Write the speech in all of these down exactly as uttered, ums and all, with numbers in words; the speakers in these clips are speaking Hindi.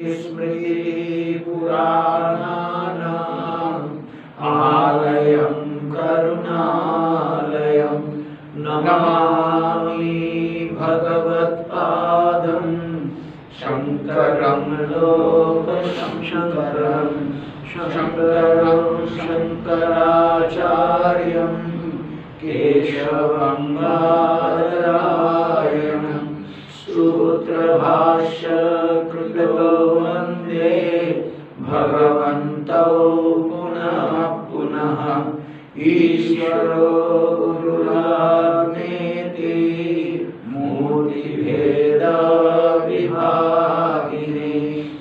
स्मृतिपुराणानाम् आलयं करुणालयं नमामि भगवत्पादं शङ्करं लोकशङ्करं शङ्करं शङ्कराचार्यं केशवं बादरायणं सूत्रभाष्य कृतो वन्दे भगवन्तौ पुनः पुनः ईश्वरो गुरुरात्मेति मूर्तिभेदविभागिने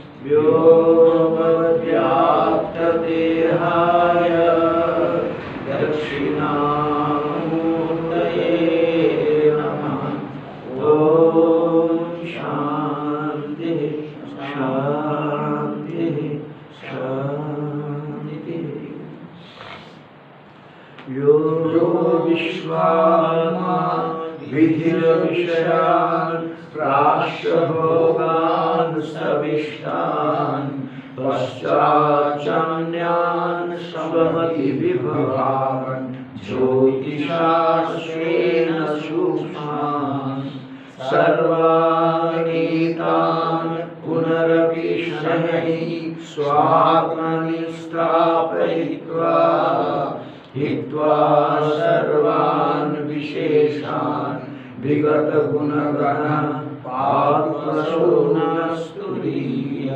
व्योमव्याप्तदेहाय दक्षिणामूर्तये नमः। ॐ शान्ति शान्ति शान्तिः। यो विश्वात्मा विधिर्विषयान् प्राश्च-भोगान् सविष्टान् पश्चाच्चान्यान् समतिविभवान् ज्योतिषाश्रेण सूक्ष्मान् सर्वानीतान् पुनरपि शनैः स्वात्मनि स्थापयित्वा हित्वा सर्वान् विशेषान् विगतगुणगण पार्श्वशोनस्तुरीय।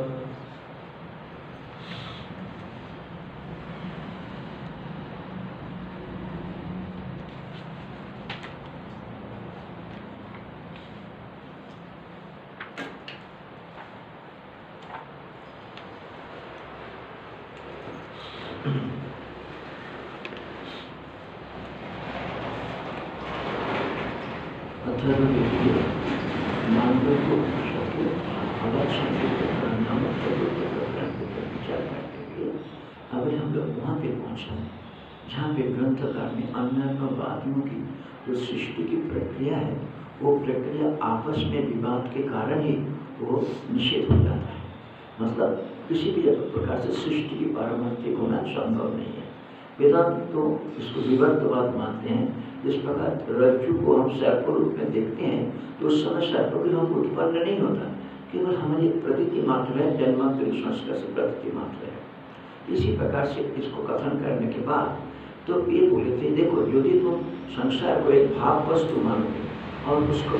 अभी हम लोग वहाँ पे पहुँचे जहाँ पे ग्रंथकार ने अन्य वादियों की जो सृष्टि की प्रक्रिया है वो प्रक्रिया आपस में विवाद के कारण ही वो निषेध हो जाता है। मतलब किसी भी प्रकार से सृष्टि की पारमार्थिक होना संभव नहीं है। वेदांत तो इसको विवर्तवाद मानते हैं। जिस प्रकार रज्जु को हम सर्प रूप में देखते हैं तो उस समय सर्प की हम उत्पन्न नहीं होता, केवल हमारी प्रतीति मात्र है, जन्मांतरिक संस्कार से प्रतीति मात्र है। इसी प्रकार से इसको कथन करने के बाद तो ये बोले थे, देखो यदि तुम संसार को एक भाव वस्तु मानोगे और उसको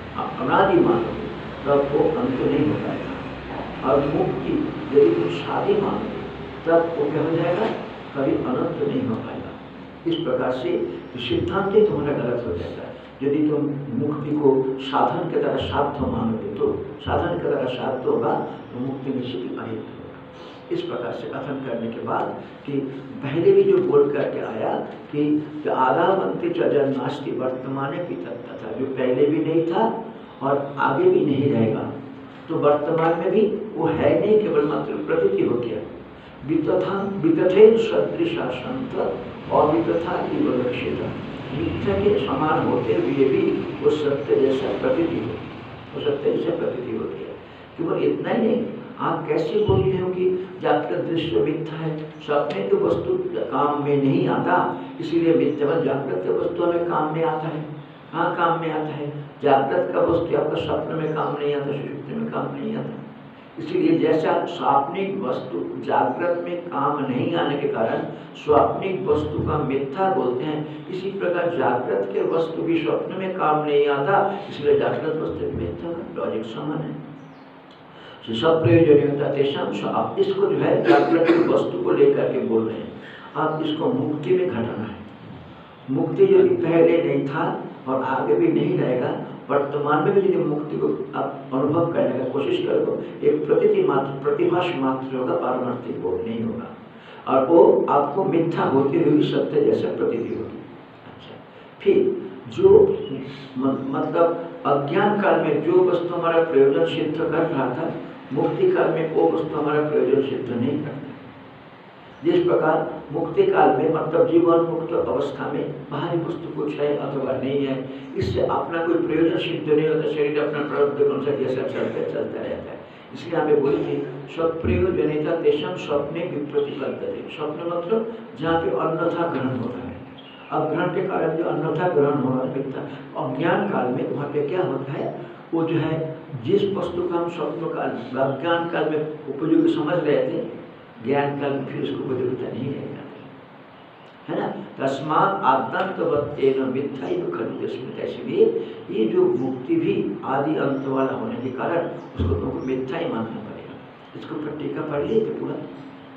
अनादि मानोगे तब वो अंत नहीं हो पाएगा, और मुक्ति यदि तुम शादी मानोगे तब वो क्या हो जाएगा, कभी अनंत नहीं हो पाएगा। इस प्रकार से सिद्धांत ही तुम्हारा गलत हो जाएगा। यदि तुम मुक्ति को साधन के द्वारा साध्य मानोगे तो साधन के द्वारा साध्य होगा तो मुक्ति निश्चित अहित होगा। इस प्रकार से कथन करने के बाद कि पहले भी जो बोल करके आया कि आदावंती चजन नास्ति वर्तमाने भी तत्ता था, जो पहले भी नहीं था और आगे भी नहीं रहेगा, तो वर्तमान में भी वो है नहीं, केवल मात्र प्रतीति हो गया। वितथा वितथे सदृशा संत और वितथा की लक्ष्यता, मिथ्या के समान होते हुए भी वो सत्य जैसा प्रतीति हो, वो सत्य जैसा प्रतीति होती है। केवल इतना ही नहीं, आप कैसे बोलते हो कि जागृत दृश्य मिथ्या है, सपने की वस्तु काम में नहीं आता, इसीलिए मिथ्या जागृत वस्तु हमें काम में आता है। हाँ, काम में आता है। जागृत का वस्तु आपका स्वप्न में काम नहीं आता, सुषुप्ति में काम नहीं आता। इसीलिए जैसा स्वाप्निक वस्तु जागृत में काम नहीं आने के कारण स्वाप्निक वस्तु का मिथ्या बोलते हैं, इसी प्रकार जागृत के वस्तु भी स्वप्न में काम नहीं आता, इसलिए जागृत वस्तु मिथ्या का लॉजिक समान है। सब प्रयोजनीयता तेषाम, आप इसको जो है जागृत की वस्तु को लेकर के बोल रहे हैं, आप इसको मुक्ति में घटाना है। मुक्ति यदि पहले नहीं था और आगे भी नहीं रहेगा, वर्तमान में भी यदि मुक्ति को आप अनुभव करने का कोशिश करोगे, एक प्रतीति मात्र प्रतिभास मात्र होगा, पारमार्थिक बोध नहीं होगा, और वो आपको मिथ्या होते हुए भी सत्य जैसे प्रतीति होगी। अच्छा, फिर जो मतलब अज्ञान काल में जो वस्तु हमारा प्रयोजन सिद्ध कर रहा था, मुक्ति काल में वो वस्तु हमारा प्रयोजन सिद्ध नहीं करता। जिस प्रकार मुक्ति काल में मतलब जीवन मुक्त अवस्था में बाहरी वस्तु कुछ है अथवा नहीं है, इससे अपना कोई प्रयोजन सिद्ध नहीं होता, शरीर अपना प्रारब्ध के अनुसार जैसा चलता चलता रहता है। इसलिए यहाँ पे बोली थी स्वप्रयोजनिता तेषम स्वप्ने विप्रतिपद्यते। स्वप्न मतलब जहाँ पे अन्यथा ग्रहण हो रहा है, अब ग्रहण के कारण जो अन्यथा ग्रहण हो रहा है, अब ज्ञान काल में वहाँ पे क्या होता है, वो जो है जिस वस्तु का हम स्वप्न काल ज्ञान काल में उपयोगी समझ रहे थे, ज्ञान काल में फिर उसको उपयोगिता नहीं रह जाती है ना। तस्मात् आद्यंतवत् एनं मिथ्याइव खलु स्मृति। इसलिए ये जो मुक्ति भी आदि अंत वाला होने के कारण उसको तुमको मिथ्या ही मानना पड़ेगा। इसको पर टीका पढ़ लिए थे पूरा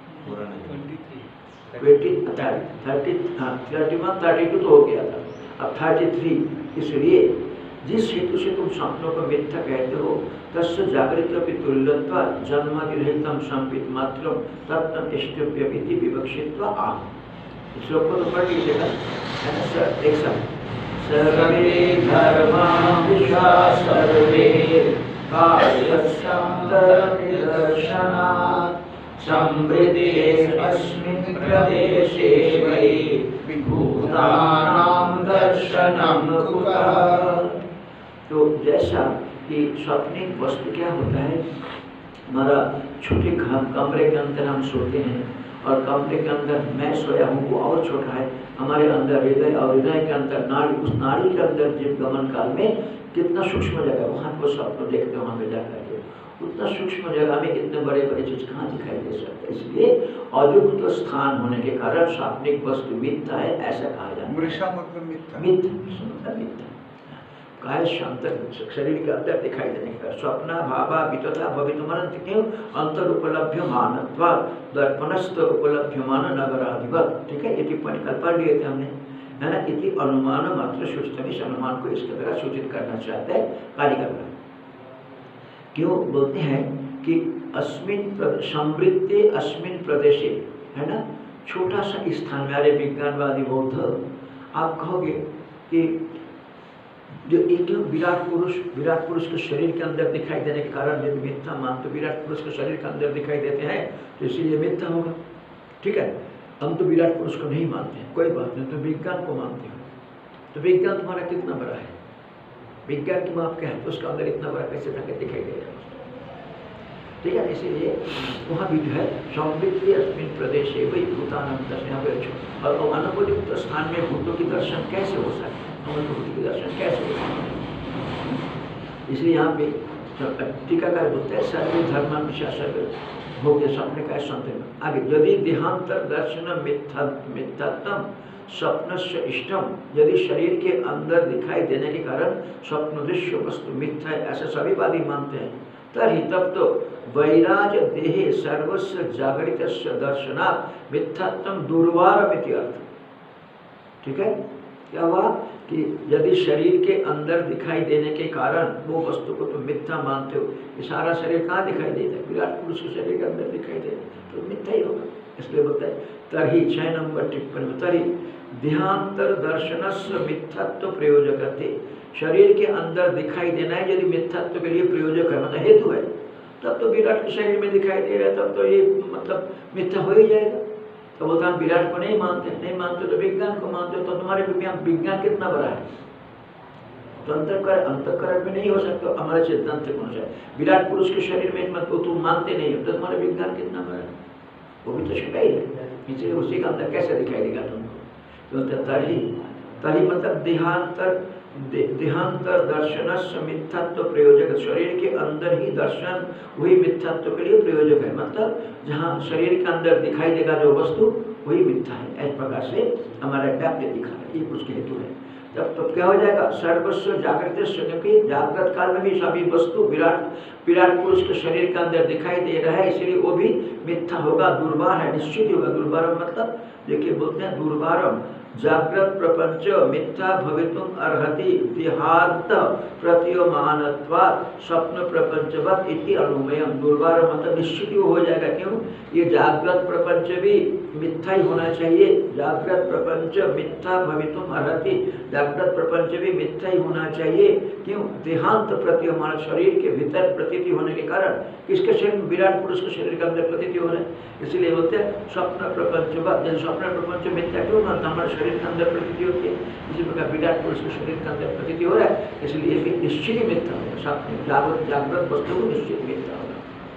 ट्वेंटी थर्टी हाँ थर्टी वन थर्टी टू तो हो गया था, अब थर्टी थ्री। इसलिए जिस हेतु से तुम स्वप्नों को मिथ्या कहते हो, तस्य जागृत तुल्यत्वा जन्मादिरहितं संपित मात्रं तत्तम इष्टव्यमिति विवक्षित्वा आह। श्लोक को तो पढ़ लीजिएगा, एक साथ। सर्वे धर्मांशा सर्वे कार्यसंतरनिदर्शनात् समृद्धेऽस्मिन् प्रदेशे वै विभूतानां दर्शनं कुतः। तो जैसा कि स्वप्निक वस्तु क्या होता है, हमारा छोटे कमरे के अंदर हम सोते हैं और कमरे के अंदर मैं सोया हूँ, वो और छोटा है, हमारे अंदर हृदय और हृदय के अंदर नाड़ी, उस नाड़ी के अंदर जीव गमन काल में कितना सूक्ष्म जगह, वहाँ को स्वप्न देखते हो, वहाँ पे जाकर के उतना सूक्ष्म जगह में इतने बड़े बड़े चीज कहाँ दिखाई दे सकते। इसलिए अद्भुत स्थान होने के कारण स्वप्निक वस्तु मिथ्या है, ऐसा कहा जाता है। मृषा मतलब मिथ्या, मिथ्या मिथ्या काय अंतर शरीर के अंदर दिखाई देने का स्वप्न भावा वितता भवितुमनंत क्यों अंतर उपलब्ध मानत्वा दर्पणस्थ उपलब्ध मान नगराधिपत। ठीक है, ये टिप्पणी कल पढ़ लिए थे हमने, है ना। इति अनुमान मात्र सूचना, इस अनुमान को इसके द्वारा सूचित करना चाहते हैं कारिका। क्यों बोलते हैं कि अस्मिन समृद्धि अस्मिन प्रदेशे, है ना, छोटा सा स्थान में। अरे विज्ञानवादी बौद्ध, आप कहोगे कि जो एक विराट पुरुष, विराट पुरुष के शरीर के अंदर दिखाई देने के कारण यदि मिथ्या मान, तो विराट पुरुष के शरीर के अंदर दिखाई देते हैं तो इसीलिए मिथ्या होगा। ठीक है, हम तो विराट पुरुष को नहीं मानते हैं, कोई बात नहीं, तो विज्ञान को मानते हैं। तो विज्ञान तुम्हारा कितना बड़ा है, विज्ञान की माप क्या है, तो उसका अंदर इतना बड़ा कैसे दिखाई दे रहा है। ठीक है, इसीलिए वहाँ भी जो है समृद्धि अस्मिन प्रदेश है वही भूतानंद दर्शन। और अनुपयुक्त स्थान में भूतों की दर्शन कैसे हो सकते, भूत के दर्शन कैसे हो सकते। इसलिए यहाँ पे टीकाकार बोलते हैं सर्वे धर्म सर्वे भोग्य स्वप्न का संतन। आगे यदि देहांतर दर्शन मिथ्यात्म स्वप्न से इष्टम, यदि शरीर के अंदर दिखाई देने के कारण स्वप्न दृश्य वस्तु मिथ्या है, ऐसे सभी वादी मानते हैं, तभी तब तो वैराज देहे सर्वस्व जागृत दर्शनात् मिथ्यात्म दुर्वारमिति अर्थ। ठीक है, क्या हुआ कि यदि शरीर के अंदर दिखाई देने के कारण वो वस्तु को तुम मिथ्या मानते हो, ये सारा शरीर कहाँ दिखाई देता है, विराट पुरुष के शरीर के अंदर दिखाई दे, तो मिथ्या ही होगा। इसलिए बोलता है तरी छह नंबर टिप्पणी में तरी देहांतर दर्शनस्व मिथ्यात्व प्रयोजकते। शरीर के अंदर दिखाई देना है यदि मिथ्यात्व के लिए प्रयोजक है, मतलब हेतु है, तब तो विराट के शरीर में दिखाई दे रहा है, तब तो ये मतलब मिथ्या हो ही जाएगा। तो बोलता हम विराट को नहीं मानते, नहीं मानते तो विज्ञान को मानते हो, तो तुम्हारे विज्ञान विज्ञान कितना बड़ा है, तो अंतःकरण अंतःकरण में नहीं हो सकता। हमारे सिद्धांत कौन सा है, विराट पुरुष के शरीर में मत को तुम मानते नहीं हो, तो तुम्हारा विज्ञान कितना बड़ा है, वो भी तो छिपा ही है, इसलिए उसी का अंदर कैसे दिखाई देगा तुमको। तो तरी तरी मतलब देहांतर दे, देहांतर दर्शनस्व मिथ्यात्व प्रयोजक। शरीर के अंदर ही दर्शन वही मिथ्यात्व के लिए प्रयोजक है, मतलब जहाँ शरीर के अंदर दिखाई देगा जो वस्तु वही मिथ्या है। इस प्रकार से हमारा व्याप्ति दिखा है, ये उसके हेतु है। तब तो क्या हो जाएगा, सर्वस्व जागृत, क्योंकि जागृत काल में भी सभी वस्तु विराट विराट पुरुष के शरीर के अंदर दिखाई दे रहा है, इसलिए वो भी मिथ्या होगा, दुर्बार है, निश्चित होगा। दुर्बारम मतलब देखिए बोलते हैं दुर्बारम जागृत प्रपंच मिथ्या भवितुम अर्हति देहांत प्रतीयमानत्वात् स्वप्न प्रपंचवत् इति अनुमेयम। दुर्बार मतलब निश्चित ही हो जाएगा, क्यों, ये जागृत प्रपंच भी मिथ्या ही होना चाहिए। जागृत प्रपंच मिथ्या भवितुम अर्हति, जागृत प्रपंच भी मिथ्या ही होना चाहिए, क्यों, देहांत प्रतीयमान, शरीर के भीतर प्रतीति होने के कारण। किसके शरीर, विराट पुरुष के शरीर के अंदर प्रतीति हो रहा है, इसलिए बोलते हैं स्वप्न प्रपंचवत्। जैसे स्वप्न प्रपंच मिथ्या क्यों मानता, हमारे शरीर के अंदर प्रतीति होती है, इसी प्रकार विराट पुरुष के शरीर के अंदर प्रतीति हो रहा है, इसलिए भी निश्चित ही मिथ्या होगा। जागृत जागृत वस्तु को निश्चित मिथ्या होगा।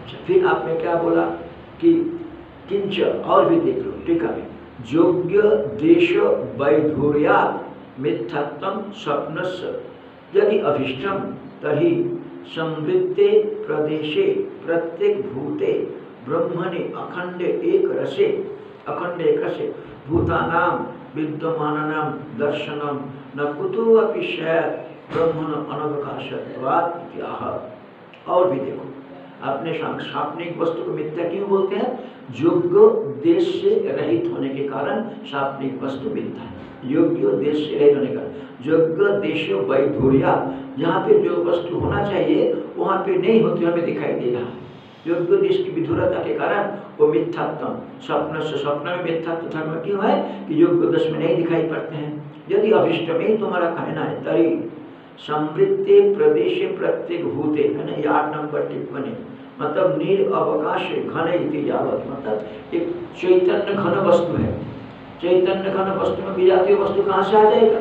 अच्छा, फिर आपने क्या बोला कि किंच, और भी देख लो टीका में, योग्य देश वैधुर्यात् मिथ्यात्वं स्वप्नस्य यदि अभीष्टं तर्हि संवृत्ते प्रदेशे प्रत्येक भूते ब्रह्मणि अखंड एक रसे अखंड एक रसे भूतानां विद्यमानानां दर्शनम न कुतो अपि स्यात् ब्रह्मण अनवकाशत्वात् इत्याह। और भी देखो, आपने सापनिक वस्तु को मिथ्या क्यों बोलते हैं? योग्य देश से रहित होने के कारण सापनिक वस्तु मिथ्या है। योग्य देश से रहित होने का योग्य देश वैधुर्या, जहाँ पे जो वस्तु होना चाहिए वहाँ पे नहीं होती हमें दिखाई दे रहा है। योग्य देश की विधुरता के कारण वो मिथ्यात्म स्वप्न से स्वप्न में मिथ्यात्व धर्म क्यों है कि योग्य देश में नहीं दिखाई पड़ते हैं। यदि अभिष्ट में तुम्हारा कहना है तरी समृद्धि प्रदेश प्रत्येक भूते, है ना, ये आठ नंबर टिप्पणी, मतलब नीर अवकाश घन इति यावत, मतलब एक चैतन्य घन वस्तु है। चैतन्य घन वस्तु में विजातीय वस्तु कहाँ से आ जाएगा?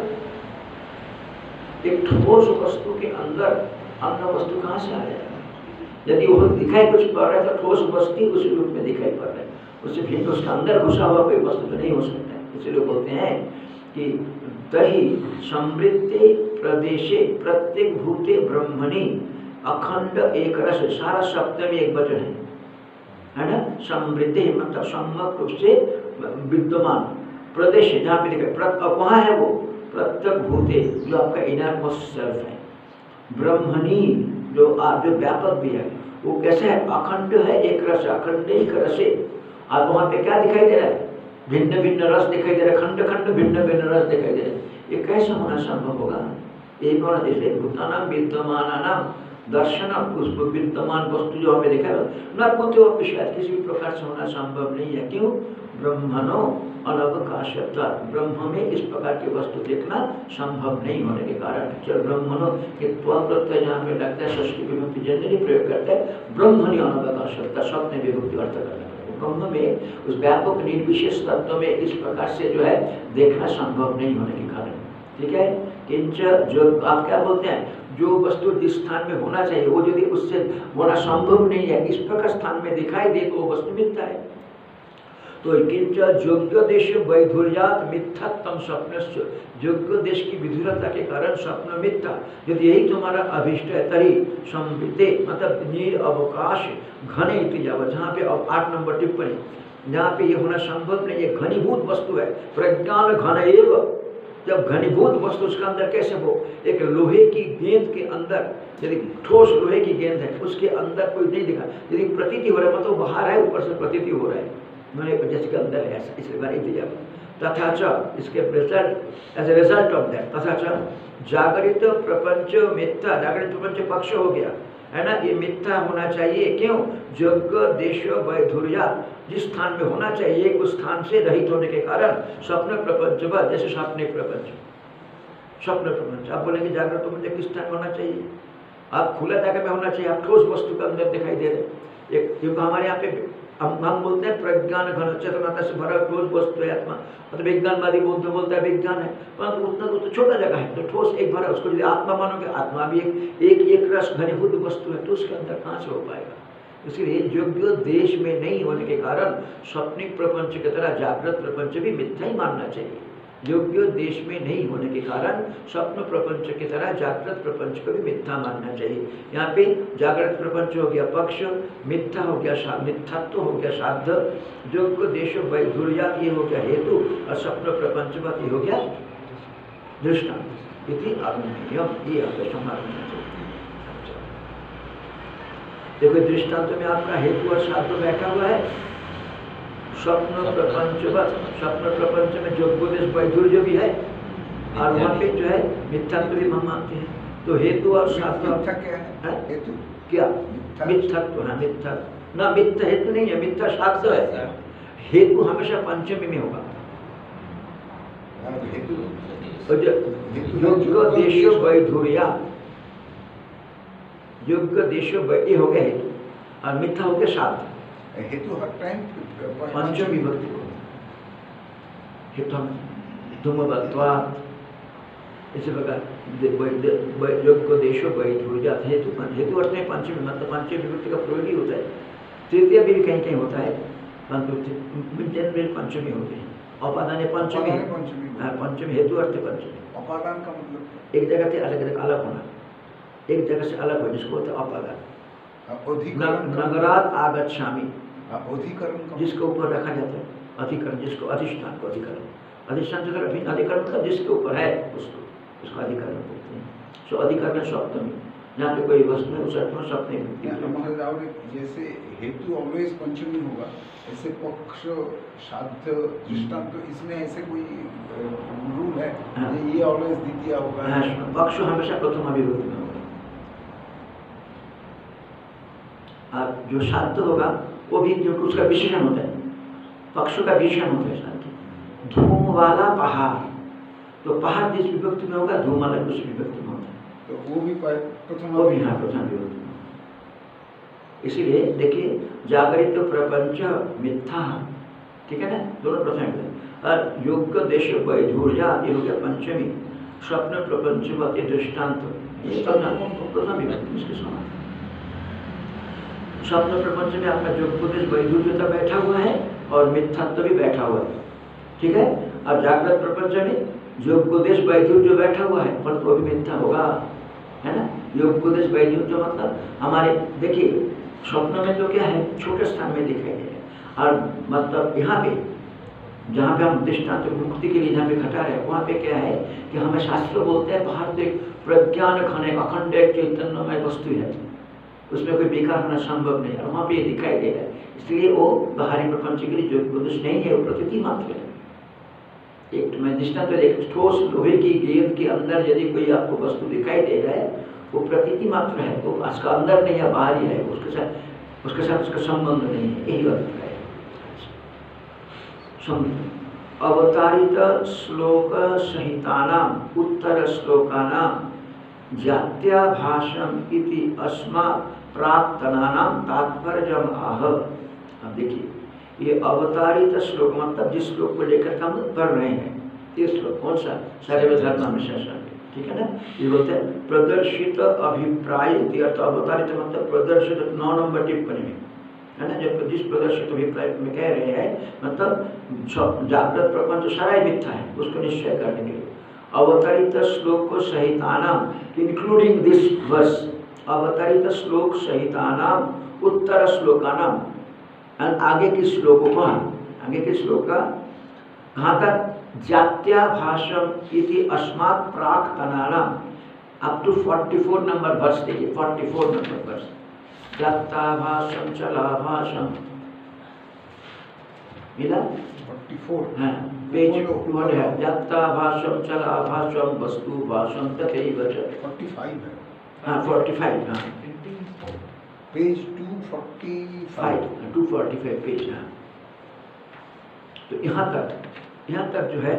एक ठोस वस्तु के अंदर अन्य वस्तु कहाँ से आ जाएगा? यदि वो दिखाई कुछ पड़ रहा है तो ठोस वस्तु उसी रूप में दिखाई पड़ रहा है, उससे फिर उसके अंदर घुसा हुआ कोई वस्तु तो नहीं हो सकता है। इसलिए बोलते हैं कि तहि समृद्धि प्रदेशे प्रत्येक भूते ब्रह्मणि अखंड एक रस, सारा सप्तमी एक वचन है, है ना। समृद्धि मतलब सम्यक रूप से विद्यमान, प्रदेश जहाँ पे दिखा वहाँ है वो प्रत्येक भूते जो आपका इनर मोस्ट सेल्फ है, ब्रह्मणि जो आप जो व्यापक भी है वो कैसे है? अखंड है, एक रस, अखंड एक रस है। और वहाँ पे क्या दिखाई दे रहा है? भिन्न भिन्न रस दिखाई दे रहा है, खंड खंड भिन्न भिन्न रस दिखाई दे रहा है। ये कैसे होना संभव होगा? एक और जैसे भूतानाम विद्यमानानाम दर्शनम, उस विद्यमान वस्तु जो हमें दिखा न कुतो अपि शायद किसी भी प्रकार से होना संभव नहीं है। क्यों? ब्रह्मणो अनवकाशत्वा, ब्रह्म में इस प्रकार की वस्तु देखना संभव नहीं होने के कारण। चल ब्रह्मणो के त्वप्रत्यय जहाँ पे लगता है षष्ठी विभक्ति जनरली प्रयोग करता है, ब्रह्मणि अनवकाशत्वा स्वप्न विभक्ति अर्थ करना है। ब्रह्म में उस व्यापक निर्विशेष तत्व में इस प्रकार से जो है देखना संभव नहीं होने के कारण, ठीक है। किंच, जो आप क्या बोलते हैं, जो वस्तु जिस स्थान में होना चाहिए वो यदि उससे होना संभव नहीं है, इस प्रकार स्थान में दिखाई दे तो वो वस्तु मिथ्या है। तो किंच योग्य देश वैधुर्यात् मिथ्यात्म स्वप्नस्य, योग्य देश की विधुरता के कारण स्वप्न मिथ्या। यदि यही तुम्हारा अभिष्ट है तरी संविते मतलब नीर अवकाश घन इति यावत्, जहाँ पे अब आठ नंबर टिप्पणी, जहाँ पे ये होना संभव नहीं है, घनीभूत वस्तु है, प्रज्ञान घन एव। जब घनीभूत वस्तु उसके अंदर कैसे वो एक लोहे की गेंद के अंदर, यदि ठोस लोहे की गेंद है उसके अंदर कोई नहीं दिखा, यदि प्रतीति हो रहा है मतलब बाहर है ऊपर से प्रतीति हो रहा है, मैंने जिसके अंदर है ऐसा, इसके बारे में तथा च इसके result as a result of that, तथा च जागृत प्रपंच मिथ्या, जागृत प्रपंच पक्ष हो गया है ना, ये मिथ्या होना चाहिए। क्यों? योग्य देश वैधुर्या, जिस स्थान में होना चाहिए उस स्थान से रहित होने के कारण स्वप्न प्रपंच व, जैसे स्वप्निक प्रपंच, स्वप्न प्रपंच। आप बोलेंगे जागृत प्रपंच किस स्थान में होना चाहिए? आप खुला जगह में होना चाहिए, आप ठोस वस्तु के अंदर दिखाई दे रहे एक, क्योंकि हमारे यहाँ पे हम हम बोलते हैं प्रज्ञान घन चेतनता से भरा ठोस वस्तु है आत्मा, मतलब विज्ञानवादी बोलते बोलता है विज्ञान है, परंतु उतना तो छोटा जगह है, तो ठोस एक भरा, उसको यदि आत्मा मानोगे, आत्मा भी एक एक, एक रस घनीभूत वस्तु है, तो उसके अंदर कहाँ से हो पाएगा? इसलिए योग्य देश में नहीं होने के कारण स्वप्निक प्रपंच की तरह जागृत प्रपंच भी मिथ्या ही मानना चाहिए। योग्य देश में नहीं होने के कारण स्वप्न प्रपंच की तरह जागृत प्रपंच को भी मिथ्या मानना चाहिए। यहाँ पे जागृत प्रपंच हो गया पक्ष, मिथ्या हो गया, मिथ्यात्व हो गया साध्य, योग्य देश वैधुर्या ये हो गया हेतु, और स्वप्न प्रपंच का ये हो गया दृष्टांत। इति अभिनयम, ये आपका समाधान है। देखो दृष्टांत में आपका हेतु और साध्य बैठा हुआ है। स्वप्न प्रपंच, स्वप्न प्रपंच में योग्य देश वैधुर्य भी है और वहाँ पे जो है मिथ्यात्व भी हम मानते हैं। तो हेतु और साध्य क्या है? हेतु क्या? मिथ्यात्व है, मिथ्या ना, मिथ्या हेतु नहीं है, मिथ्या साध्य है। हेतु हमेशा पंचमी में होगा। योग्य देश वैधुर्या, योग्य देश ये हो गया हेतु और मिथ्या हो गया साध्य। हेतु हर टाइम पंचम विभक्ति को हितम धूमवत्वा, इसी प्रकार योग्य देशो वैधुर्या, हेतु हेतु अर्थ में पंचमी मतलब पंचमी विभक्ति का प्रयोग ही होता है। तृतीय भी कहीं कहीं होता है, परंतु जनरल पंचमी होते हैं। अपादान पंचमी, अपादान पंचमी। हाँ, पंचमी हेतु अर्थ पंचमी। अपादान का मतलब एक जगह से अलग जगह अलग होना, एक जगह से अलग हो, जिसको होता है अपादान। अधिकरण का- नगरात आगच्छामि, हाँ, अधिकरण का- जिसके ऊपर रखा जाता है, अधिकरण, जिसको अधिष्ठान को अधिकरण, अधिष्ठान जो अभी अधिकरण मतलब जिसके ऊपर है उसको, उसको अधिकरण बोलते हैं। सो अधिकरण सप्तमी, जहाँ पे कोई वस्तु है उस अर्थ में सप्तमी या विभक्ति। महाराज और जैसे हेतु ऑलवेज पंचमी होगा, ऐसे पक्ष साध्य दृष्टांत, तो इसमें ऐसे कोई रूल है हाँ। ये ऑलवेज द्वितीय होगा? हाँ, पक्ष हमेशा प्रथम अभिभूति में होगा, और जो साध्य होगा वो भी जो उसका विशेषण होता है, पक्षों का विशेषण होता है साध्य। धूम वाला पहाड़, तो पहाड़ जिस विभक्ति में होगा धूम वाला उस विभक्ति में होता है, तो वो भी प- प्रथम वो भी यहाँ प्रथम विभक्ति में। इसीलिए देखिए जागृत प्रपंच मिथ्या, ठीक है ना, दोनों प्रथम विभक्ति। और योग्य देश वैधूर्या ये हो गया पंचमी, स्वप्न प्रपंचवती दृष्टांत ये प्रथम प्रथम विभक्ति इसके समान। स्वप्न प्रपंच में आपका योग्योपदेश वैधूर्यता बैठा हुआ है और मिथ्यात्व भी बैठा हुआ है, ठीक है। और जागृत प्रपंच में योग्योपदेश वैधूर्य बैठा हुआ है, पर तो भी मिथ्या होगा, है ना। योग्योपदेश वैधूर्य मतलब हमारे देखिए स्वप्न में तो क्या है, छोटे स्थान में दिखाई दे रहा है, और मतलब यहाँ पे जहाँ पे हम दृष्टांत मुक्ति के लिए जहाँ पे खटा रहे वहाँ पे क्या है कि हमें शास्त्र बोलते हैं बाहर से प्रज्ञान खने अखंड एक चैतन्यमय वस्तु है, उसमें कोई बेकार होना संभव नहीं है, और वहाँ पे ये दिखाई दे रहा है, इसलिए वो बाहरी प्रपंच के लिए जो उपदेश नहीं है, वो प्रतीति मात्र है। एक तो मैं दृष्टांत एक ठोस लोहे की गेंद के अंदर यदि कोई आपको वस्तु दिखाई दे रहा है, वो प्रतीति मात्र है, वो उसका अंदर नहीं है, बाहरी है, उसके साथ उसके साथ उसका संबंध नहीं है, यही अर्थ है। अवतारित श्लोक सहितानाम उत्तर श्लोकानाम जात्याभाषम इति अस्मात् प्राक्तनानाम तात्पर्यम आह। अब देखिए ये अवतारित श्लोक मतलब जिस श्लोक को लेकर हम पढ़ रहे हैं, ये श्लोक कौन सा, सर्वधर्मानुशासन, ठीक है ना। ये बोलते हैं प्रदर्शित अभिप्राय अर्थ, अवतारित मतलब प्रदर्शित नौ नंबर टिप्पणी में, है ना। जब जिस प्रदर्शित अभिप्राय में कह रहे हैं मतलब जागृत प्रपंच सारा ही मिथ्या है, उसको निश्चय करने के लिए अवतरित श्लोक को सहितानाम इंक्लूडिंग दिस वर्स, अवतरित श्लोक सहितानाम उत्तर श्लोकानाम, आगे के श्लोकों को, आगे के श्लोक का कहाँ तक, जात्याभाषम इति अस्मात् प्राक्तनानाम अप टू चौवालीस नंबर वर्स, देखिए चौवालीस नंबर वर्स, जात्याभाषम चलाभाषम मिला चौवालीस हाँ, पेज वन है, जात्याभाषम चलाभाषम वस्तु भाषम तथैव च, पैंतालीस है हाँ पैंतालीस हाँ, पेज दो सौ पैंतालीस दो सौ पैंतालीस पेज, हाँ। तो यहाँ तक यहाँ तक जो है,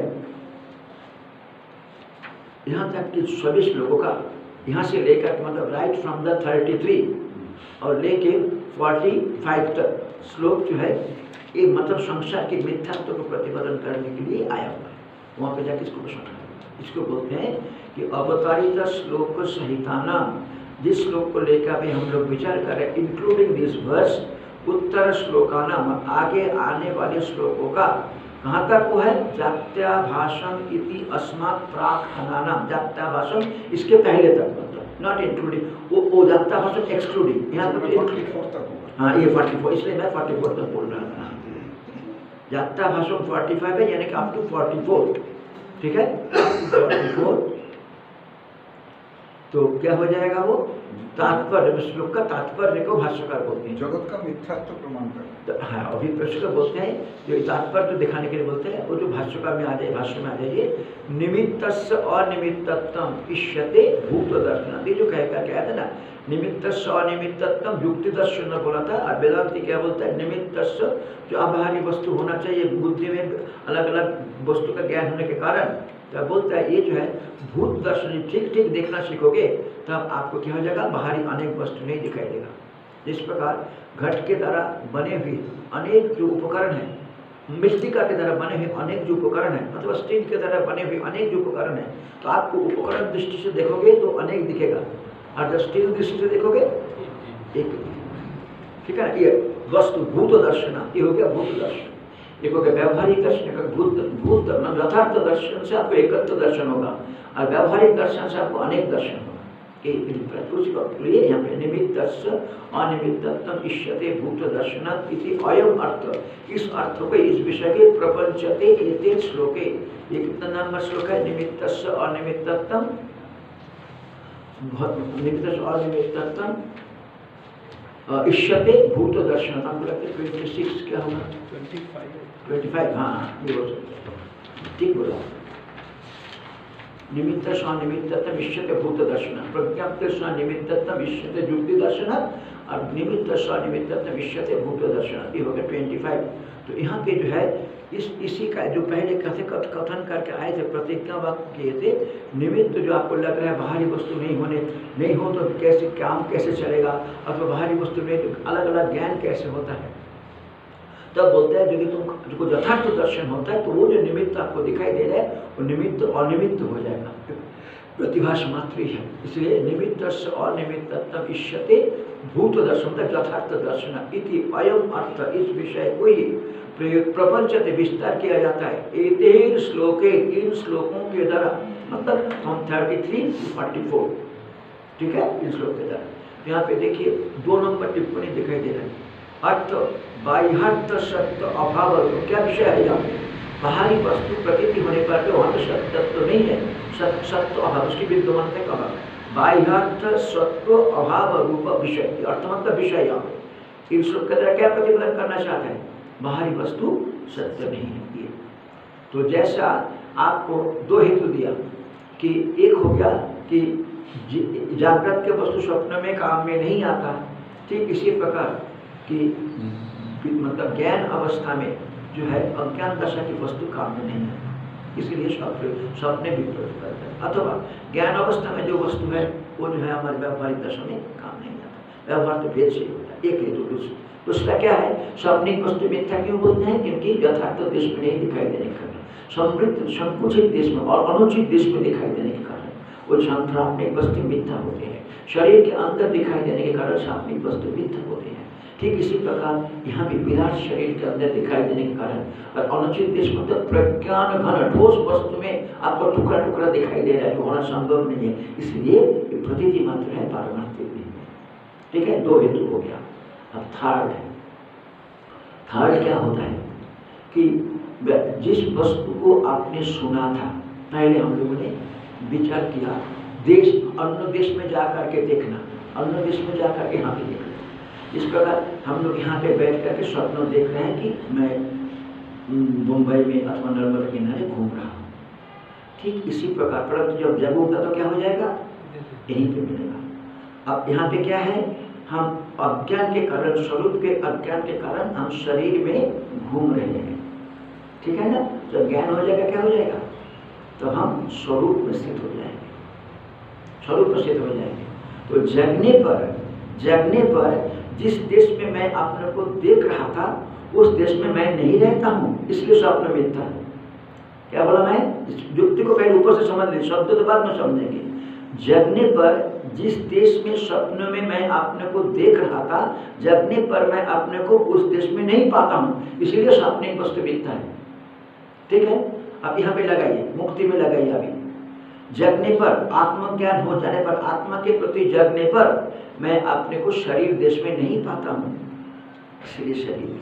यहाँ तक कि सभी श्लोकों का यहाँ से लेकर मतलब राइट फ्रॉम द तैंतीस और लेके पैंतालीस तक श्लोक जो है ये मतलब संसार के मिथ्यात्व को प्रतिपादन करने के लिए आया हुआ है। वहाँ पे जाके इसको समझना, इसको बोलते हैं कि अवतारित श्लोक संहिताना, जिस श्लोक को लेकर भी हम लोग विचार कर रहे हैं इंक्लूडिंग दिस वर्स, उत्तर श्लोकाना आगे आने वाले श्लोकों का कहाँ तक वो है, जात्याभाषम इति अस्मात् प्राक्तनानाम, जात्याभाषम इसके पहले तक मतलब नॉट इंक्लूडिंग, वो वो जात्याभाषम एक्सक्लूडिंग, यहाँ तक चौवालीस तक होगा। हाँ ये चौवालीस, इसलिए मैं चौवालीस तक बोल रहा था। जात्याभाषम पैंतालीस है यानी कि अप टू चौवालीस, ठीक है, चौवालीस। तो क्या हो जाएगा वो तात्पर्य, श्लोक का तात्पर्य को भाष्यकार बोलते हैं, जगत का मिथ्यात्व प्रमाण करते तो हाँ अभी भाष्यकार बोलते हैं, जो तात्पर्य तो दिखाने के लिए बोलते हैं, वो जो भाष्यकार में आ जाए, भाष्य में आ जाइए, निमित्तस्य अनिमित्तत्वम इष्यते भूत दर्शन, ये जो कहकर क्या था ना, निमित्तस्य अनिमित्तत्वम युक्ति दर्शन बोला था, और वेदांति क्या बोलता है, निमित्तस्य जो अबाहरी वस्तु होना चाहिए, बुद्धि में अलग अलग वस्तु का ज्ञान होने के कारण, तो बोलता है ये जो है भूत दर्शन, ठीक ठीक देखना सीखोगे तब आपको क्या हो जाएगा, बाहरी अनेक वस्तु नहीं दिखाई देगा। जिस प्रकार घट के द्वारा बने हुए अनेक जो उपकरण हैं, मृत्तिका के द्वारा बने हुए अनेक जो उपकरण हैं, मतलब स्टील के द्वारा बने हुए अनेक जो उपकरण हैं, तो आपको उपकरण दृष्टि से देखोगे तो अनेक दिखेगा, और जब स्टील दृष्टि से देखोगे एक, ठीक है ना। ये वस्तु भूत दर्शन, ये हो गया भूत दर्शन। एक हो गया व्यवहारिक दर्शन, का भूत भूत यथार्थ दर्शन से आपको एकत्व दर्शन होगा, और व्यवहारिक दर्शन से आपको अनेक दर्शन होगा। यहाँ पे निमित्त अनिमित्तम इष्यते भूत दर्शनात् इति अयम अर्थ, इस अर्थ को इस विषय के प्रपंचते एते श्लोके, ये कितना नंबर श्लोक है? निमित्त अनिमित्तम, निमित्त अनिमित्तम इष्यते भूत दर्शन, आपको लगता है ट्वेंटी सिक्स क्या होगा? ट्वेंटी फाइव ट्वेंटी फाइव हाँ ये हो सकता है, ठीक बोला। निमित्त स्वनिमित्तम इष्यते भूत दर्शन, प्रज्ञप्त स्वनिमित्तम इष्यते युक्ति दर्शन, और निमित्त स्वनिमित्तम इष्यते भूत दर्शन, ये हो गया ट्वेंटी फाइव। तो यहाँ पे जो है इस इसी का जो पहले कथे कथन करके आए थे, प्रतिज्ञा वाक्य किए थे, निमित्त जो आपको लग रहा है बाहरी वस्तु नहीं होने नहीं हो तो कैसे काम कैसे चलेगा, अथवा बाहरी वस्तु में तो अलग अलग ज्ञान कैसे होता है, तब बोलते हैं यदि तुम जो यथार्थ दर्शन होता है तो वो जो निमित्त आपको दिखाई दे रहा है वो निमित्त अनिमित्त हो जाएगा, प्रतिभास मात्र है। इसलिए निमित्त अनिमित्तम इष्यते भूत दर्शन यथार्थ दर्शन इति अयम अर्थ, इस विषय को ही प्रपंचते विस्तार किया जाता है। एतेन श्लोके, इन श्लोकों के द्वारा, मतलब हम थर्टी थ्री फोर्टी फोर, ठीक है, इन श्लोक के द्वारा। यहाँ पे देखिए दो नंबर टिप्पणी दिखाई दे रहा है। अर्थ बाह्यार्थ सत्य अभाव, तो क्या विषय है यहाँ पे? बाहरी वस्तु प्रकृति होने पर तो वहाँ तो सत्य तो नहीं है, सत्य सत्य अभाव, उसकी विद्यमानता का अभाव। बाह्यार्थ सत्व अभाव रूप विषय, अर्थ मतलब विषय यहाँ पे इस श्लोक के द्वारा क्या प्रतिपादन करना चाहता है? बाहरी वस्तु सत्य नहीं है। ये तो जैसा आपको दो हेतु दिया कि एक हो गया कि जागृत के वस्तु स्वप्न में काम में नहीं आता, ठीक इसी प्रकार कि मतलब ज्ञान अवस्था में जो है अज्ञान दशा की वस्तु काम में नहीं है, इसलिए स्वप्न भी प्रयोग करते हैं। अथवा ज्ञान अवस्था में जो वस्तु है वो जो है हमारे व्यावहारिक दशा में काम नहीं आता, व्यवहार तो भेद से ही होता है। एक हेतु। दूसरा दूसरा क्या है? स्वप्निक वस्तु मिथ्या क्यों बोलते हैं? क्योंकि यथार्थ देश में नहीं दिखाई देने के कारण, समृद्ध संकुचित देश में और अनुचित देश में दिखाई देने के कारण वो सांख्रात्मिक वस्तु मिथ्या होते हैं। शरीर के अंदर दिखाई देने के कारण सात्विक वस्तु मिथ्या होते हैं। ठीक इसी प्रकार यहाँ भी विराट शरीर के अंदर दिखाई देने के कारण और अनुचित देश मतलब प्रज्ञान घन ठोस वस्तु में आपको टुकड़ा टुकड़ा दिखाई दे रहा है, जो होना संभव नहीं है, इसलिए प्रतीति मात्र है, पारमार्थिक नहीं है। ठीक है, दो हेतु हो गया। अब थर्ड है, थर्ड क्या होता है कि जिस वस्तु को आपने सुना था, पहले हम लोगों ने विचार किया, देश अन्य देश में जा करके देखना, अन्य देश में जा करके यहाँ पे देखना। इस प्रकार हम लोग यहाँ पे बैठ करके स्वप्न देख रहे हैं कि मैं मुंबई में अथवा नर्मदा किनारे घूम रहा हूँ। ठीक इसी प्रकार, परंतु जब जगूंगा तो क्या हो जाएगा? यहीं पे मिलेगा। अब यहाँ पे क्या है, हम अज्ञान के कारण, स्वरूप के अज्ञान के कारण हम शरीर में घूम रहे हैं। ठीक है ना? जब ज्ञान हो जाएगा क्या हो जाएगा? तो हम स्वरूप में स्थित हो जाएंगे, स्वरूप में स्थित हो जाएंगे। तो जगने पर जगने पर जिस देश में मैं अपने को देख रहा था उस देश में मैं नहीं रहता हूँ, इसलिए स्वप्न मिथ्या है। क्या बोला मैं? इस युक्ति को पहले ऊपर से समझ लें, शब्द तो बाद में समझेंगे। जगने पर जिस देश में स्वप्न में मैं अपने को देख रहा था, जगने पर मैं अपने को उस देश में नहीं पाता हूँ, इसलिए स्वप्न वस्तु मिथ्या है। ठीक है, अब यहाँ पे लगाइए, मुक्ति में लगाइए। अभी जगने पर, आत्मज्ञान हो जाने पर, आत्मा के प्रति जगने पर मैं अपने को शरीर देश में नहीं पाता हूँ, इसलिए शरीर में।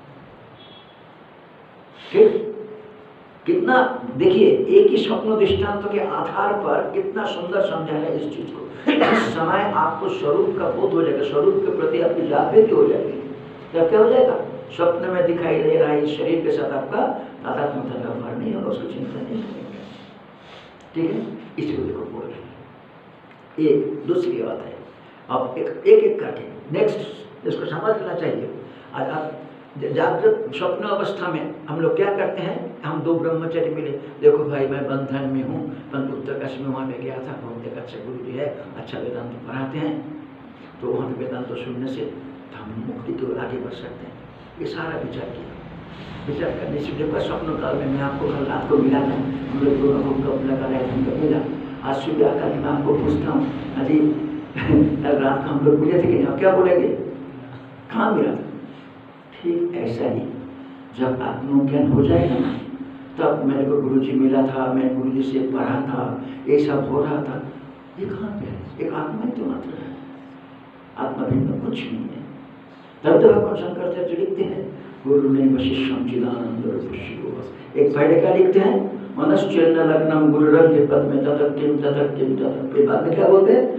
ठीक, कितना देखिए, एक ही स्वप्न दृष्टांत के आधार पर कितना सुंदर समझाया है इस चीज को। इस समय आपको स्वरूप का बोध हो जाएगा, स्वरूप के प्रति आपकी जागृति हो जाएगी। तब क्या हो जाएगा? स्वप्न में दिखाई दे रहा है इस शरीर के साथ आपका तादात्म्यता का व्यवहार नहीं होगा, उसकी चिंता नहीं करेंगे। ठीक है, इसी को देखो बोल रहे। एक दूसरी बात है, अब एक एक एक करके नेक्स्ट इसको समझ लेना चाहिए। आज आप जागृत स्वप्न अवस्था में हम लोग क्या करते हैं, हम दो ब्रह्मचर्य मिले, देखो भाई मैं बंधन में हूँ, परंतु उत्तरकाशी में वहाँ पे गया था, बहुत एक अच्छे गुरु जी है, अच्छा वेदांत पढ़ाते हैं, तो वहाँ पे वेदांत सुनने से हम मुक्ति की ओर आगे बढ़ सकते हैं। ये सारा विचार किया, विचार करने से जब स्वप्न काल में मैं आपको कल रात को मिला था, हम लोग दोनों को कब लगा रहे थे, हमको मिला। आज सुबह आकर के मैं आपको पूछता हूँ, अजी कल रात को हम लोग मिले थे कि नहीं, क्या बोलेंगे? कहाँ मिला था? ठीक ऐसा ही जब आत्मज्ञान हो जाएगा ना, तब मेरे को गुरुजी मिला था, मैं गुरुजी से पढ़ा था, ये सब हो रहा था, ये कहाँ पे है? एक आत्मा ही तो मात्र है, आत्मा भिन्न कुछ नहीं है। तब तो भगवान शंकराचार्य लिखते हैं गुरु ने वशिष्ठम चिदानंद रूप। एक पहले क्या लिखते हैं? मनश्चन्न लग्नम गुरुरंग पद में ततक किम ततक किम ततक। फिर बाद में क्या बोलते हैं?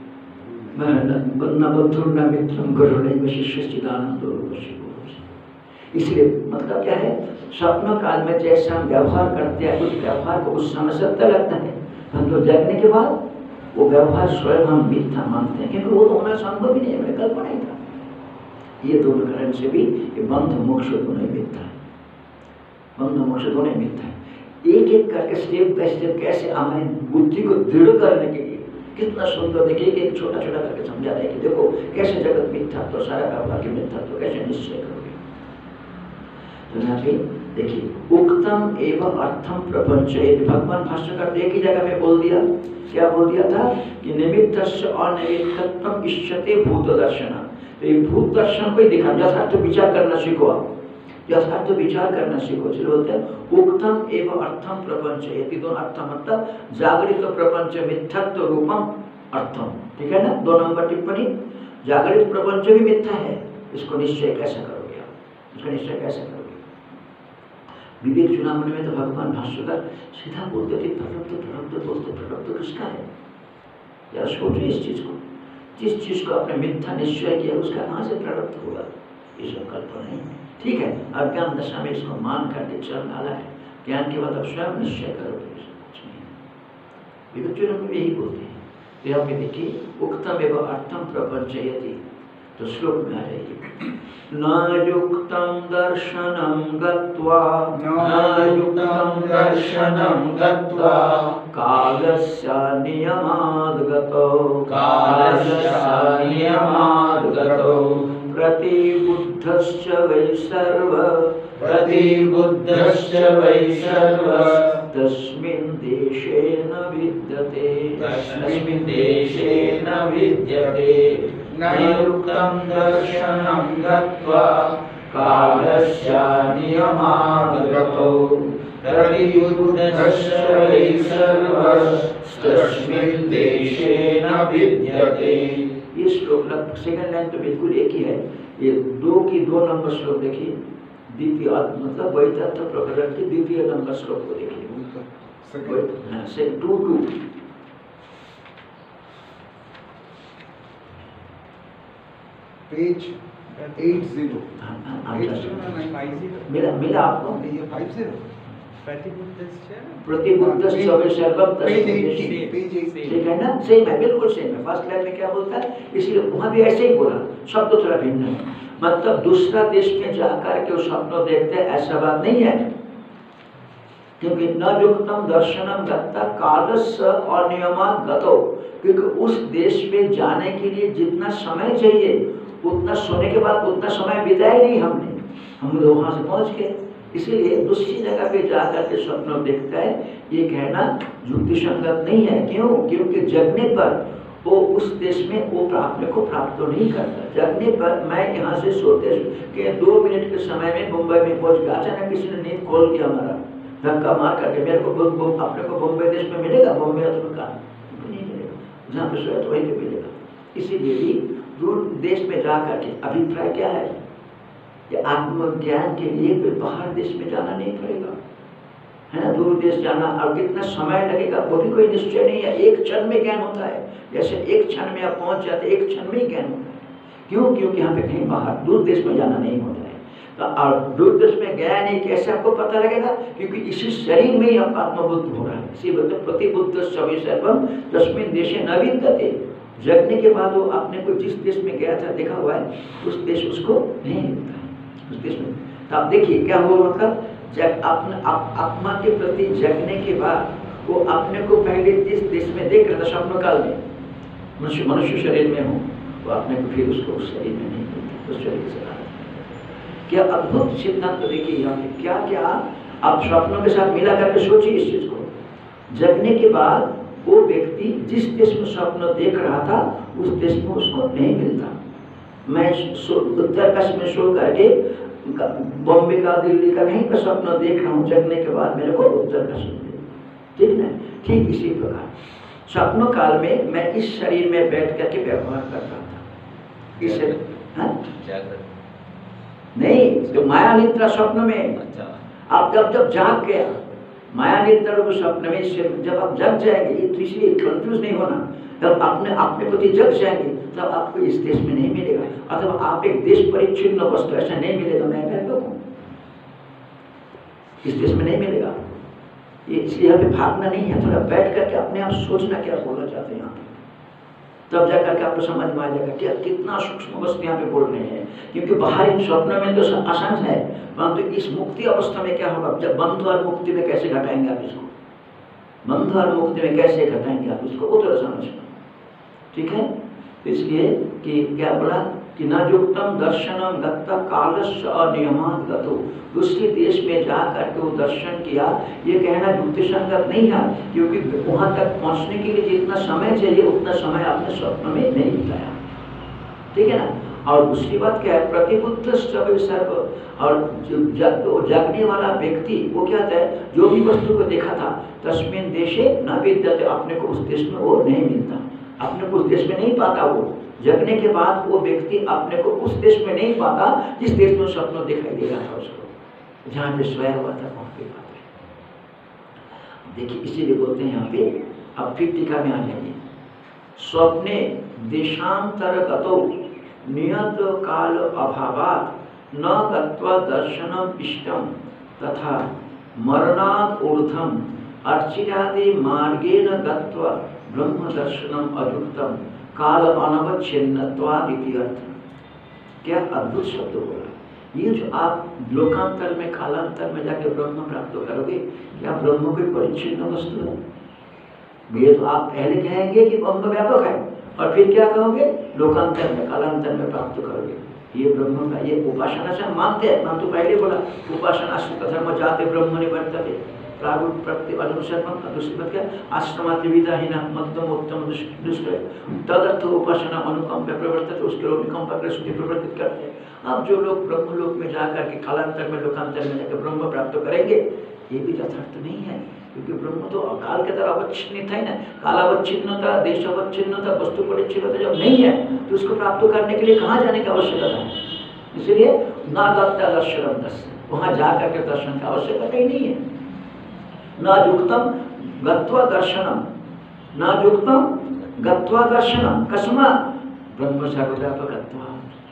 न बंधुर न मित्रम गुरु ने वशिष्ठ चिदानंद रूप। इसलिए मतलब क्या है? स्वप्न काल में जैसा हम व्यवहार करते हैं उस व्यवहार को उस समय सत्य लगता है, परंतु जगने के बाद वो व्यवहार स्वयं हम मिथ्या मानते हैं, क्योंकि वो तो होना संभव ही नहीं है, कल्पना ही था। ये दोनों कारण से भी ये बंध मोक्ष दोनों ही मिथ्या है, बंध मोक्ष दोनों ही मिथ्या है। एक एक करके स्टेप बाय स्टेप कैसे हमारी बुद्धि को दृढ़ करने के लिए कितना सुंदर देखिए, एक एक छोटा छोटा करके समझा रहे हैं कि देखो कैसे जगत मिथ्या तो सारा व्यवहार की मिथ्या तो कैसे निश्चय करोगे। तो यहाँ पे देखिए उक्तम एवं अर्थम प्रपंच, भगवान भाष्यकार एक ही जगह में बोल दिया, क्या बोल दिया था कि निमित्तस्य अनिमित्तत्वम इष्यते भूत दर्शन। तो ये भूत दर्शन को ही दिखा, यथार्थ विचार करना सीखो, आप यथार्थ विचार करना सीखो। इसलिए बोलते हैं उक्तम एवं अर्थम प्रपंच, ये दोनों अर्थ मतलब जागृत प्रपंच मिथ्यात्व रूपम अर्थम, ठीक है ना। दो नंबर टिप्पणी, जागृत प्रपंच भी मिथ्या है, इसको निश्चय कैसे करोगे आप, इसका निश्चय कैसे करोगे। विवेक चूड़ामणि में तो भगवान भाष्यकार सीधा बोलते थे प्रलब्ध प्रलब्ध बोलते, प्रलब्ध किसका है यार, सोचो इस चीज को, जिस चीज को आपने मिथ्या निश्चय किया उसका कहाँ से प्रारब्ध होगा, ये सब कल्पना नहीं। ठीक है, अज्ञान दशा में इसको मान करके चल डाला है, ज्ञान के बाद आप स्वयं निश्चय करोगे, कुछ नहीं। विवेक चूड़ामणि में यही बोलते हैं। तो यहाँ पे देखिए उक्तम एवं अर्थम प्रपंचयति, तो श्लोक में आ जाइए, न युक्तम दर्शनम गत्वा न युक्तम दर्शनम गत्वा कालस्य नियमाद् गतो कालस्य नियमाद् गतो प्रतिबुद्धश्च वै सर्व प्रतिबुद्धश्च वै सर्व तस्मिन् देशे न विद्यते तस्मिन् देशे न विद्यते। न युक्तं दर्शनं गत्वा कालस्य नियमाद् गतो प्रतिबुद्धश्च वै सर्वस्तस्मिन् देशे न विद्यते। ये श्लोक सेकंड लाइन तो बिल्कुल एक ही है, ये दो की दो नंबर श्लोक देखिए, द्वितीय मतलब वैतथ्य प्रकरण के द्वितीय नंबर श्लोक को देखिए, से two two page eight zero मेरा मेरा आपको ये फाइव जीरो प्रतिबुद्धश्च वै सर्वं पेज तस्मिन् एटीन, पेज एटीन, ठीक है ना, सेम है, बिल्कुल सेम है। फर्स्ट लाइन में क्या बोलता है, इसलिए वहां भी ऐसे ही बोला, शब्द थोड़ा भिन्न है, मतलब दूसरा देश में जाकर के वो स्वप्न देखते हैं ऐसा बात नहीं है, क्योंकि न युक्तम दर्शनम गत्ता कालस्य अनियमात् गतो, क्योंकि उस देश में जाने के लिए जितना समय चाहिए उतना सोने के बाद उतना समय बिताया नहीं हमने, हम लोग वहां से पहुंच गए, इसीलिए दूसरी जगह पे जाकर के स्वप्न देखता है, ये कहना युक्ति संगत नहीं है। क्यों? क्योंकि जगने पर वो उस देश में वो प्राप्त को प्राप्त तो नहीं करता। जगने पर मैं यहाँ से सोते के दो मिनट के समय में मुंबई में पहुंच गया, अचानक किसी ने नींद खोल दिया, हमारा धक्का मार करके मेरे को अपने को बम्बई देश में मिलेगा, बम्बई तो कहा नहीं मिलेगा, जहाँ पे सोया तो वहीं पे मिलेगा। इसीलिए भी दूर देश में जाकर के अभिप्राय क्या है कि आत्मज्ञान के लिए कोई बाहर देश में जाना नहीं पड़ेगा, है ना, दूर देश जाना, और कितना समय लगेगा वो भी कोई निश्चय नहीं है, एक क्षण में ज्ञान होता है, जैसे एक क्षण में आप पहुंच जाते एक क्षण में ही ज्ञान होता है। क्यों? क्योंकि यहाँ पे कहीं बाहर दूर देश में जाना नहीं होता है। तो और दूर देश में गया नहीं, कैसे आपको पता लगेगा? क्योंकि इसी शरीर में ही आपका आत्मबुद्ध हो रहा है। इसी बोलते प्रतिबुद्ध सभी सर्वम तस्मिन् देशे न विद्यते, जगने के बाद वो आपने को जिस देश में गया था देखा हुआ है, उस देश उसको नहीं मिलता है, उस देश में। तो आप देखिए क्या हुआ, मतलब जब अपने आत्मा के प्रति जगने के बाद वो अपने को पहले जिस देश में देख रहा था स्वप्न काल में, मनुष्य मनुष्य शरीर में हो, वो अपने को फिर उसको उस शरीर में नहीं मिलता, उस शरीर से क्या अद्भुत सिद्धांत। तो देखिए यहाँ पे क्या क्या आप स्वप्नों के साथ मिला करके सोचिए इस चीज को। जगने के बाद वो व्यक्ति जिस देश में स्वप्न देख रहा था उस देश में उसको नहीं मिलता, मैं उत्तराकाश में सो करके बॉम्बे का दिल्ली का कहीं का स्वप्न देख रहा हूँ, जगने के बाद मेरे को उत्तराकाश में, ठीक ना। ठीक इसी प्रकार स्वप्न काल में मैं इस शरीर में बैठ करके व्यवहार कर रहा था। इस नहीं तो माया निद्रा स्वप्न में आप जब जब जाग गया माया निद्रा को स्वप्न में, जब आप जग जाएंगे तो इसलिए कंफ्यूज नहीं होना, जब अपने अपने प्रति जग जाएंगे तब आपको इस देश में नहीं मिलेगा, अथवा आप एक देश परिच्छिन्न वस्तु ऐसा नहीं मिलेगा। मैं कहता हूँ इस देश में नहीं मिलेगा, ये इसलिए यहाँ पे भागना नहीं है, थोड़ा बैठ करके अपने आप सोचना क्या बोलना चाहते हैं यहाँ पे, तब जाकर के आपको समझ में आ जाएगा कि कितना सूक्ष्म वस्तु यहाँ पे बोल रहे हैं। क्योंकि बाहर इन स्वप्नों में तो आसान है, परंतु इस मुक्ति अवस्था में क्या होगा, जब बंध और मुक्ति में कैसे घटाएंगे आप इसको, बंध और मुक्ति में कैसे घटाएंगे आप इसको, वो थोड़ा समझना, ठीक है। तो इसलिए कि क्या बोला कि न युक्तम दर्शनम गत्ता कालस्य अनियमात गतो, दूसरे देश में जा करके वो दर्शन किया, ये कहना युक्ति संगत नहीं है, क्योंकि वहां तक पहुंचने के लिए जितना समय चाहिए उतना समय आपने स्वप्न में नहीं बिताया, ठीक है ना। और दूसरी बात क्या है, प्रतिबुद्ध सर्व, और जग, जगने वाला व्यक्ति वो क्या है, जो भी वस्तु को देखा था तस्मिन देशे न विद्यते, अपने को उस देश में वो नहीं मिलता, अपने को उस देश में नहीं पाता। वो जगने के बाद वो व्यक्ति अपने को उस देश में नहीं पाता जिस देश में स्वप्न दिखाई दे रहा था उसको, जहाँ पे सोया हुआ था वहाँ पे पाते। देखिए इसीलिए बोलते हैं यहाँ पे, अब फिर टीका में आ जाइए, स्वप्ने देशांतरगतो नियत काल अभावात न गत्वा दर्शनम इष्टम तथा मरणात् ऊर्ध्वम अर्चिरादि मार्गेण गत्वा ब्रह्म दर्शनम अयुक्तम काल अनवच्छिन्नत्वाद इति अर्थ। क्या अद्भुत शब्द बोला, ये जो आप लोकांतर में कालांतर में जाके ब्रह्म प्राप्त करोगे, क्या ब्रह्म कोई परिच्छिन्न वस्तु है? ये तो आप पहले कहेंगे कि ब्रह्म व्यापक है, और फिर क्या कहोगे, लोकांतर में कालांतर में प्राप्त करोगे ये ब्रह्म का, ये उपासना से हम मानते हैं। मैं तो पहले बोला उपासना धर्म जाते ब्रह्म निवर्तते प्रागुण प्रत्यय अनुसर्पम, दूसरी बात क्या, आश्रमा त्रिविधाहीना मध्यम उत्तम दुष्ट तदर्थ उपासना अनुकंप प्रवर्तित, उसके लोग निकंप श्रुति प्रवर्तित करते हैं। अब जो लोग ब्रह्म लोक में जाकर के कालांतर में लोकांतर में जाकर ब्रह्म प्राप्त करेंगे, ये भी यथार्थ नहीं है, क्योंकि ब्रह्म तो काल के तरह अवच्छिन्न था ही ना, कालावच्छिन्नता, देश अवच्छिन्नता, वस्तु परिच्छिन्नता जब नहीं है तो उसको प्राप्त करने के लिए कहाँ जाने की आवश्यकता है? इसलिए ना गत्ता दर्शनम दर्शन, वहाँ जाकर के दर्शन की आवश्यकता ही नहीं है। न युक्तम गत्वा दर्शनम, न युक्तम गत्वा दर्शनम, कस्मात् ब्रह्म सर्वव्यापकत्वात्,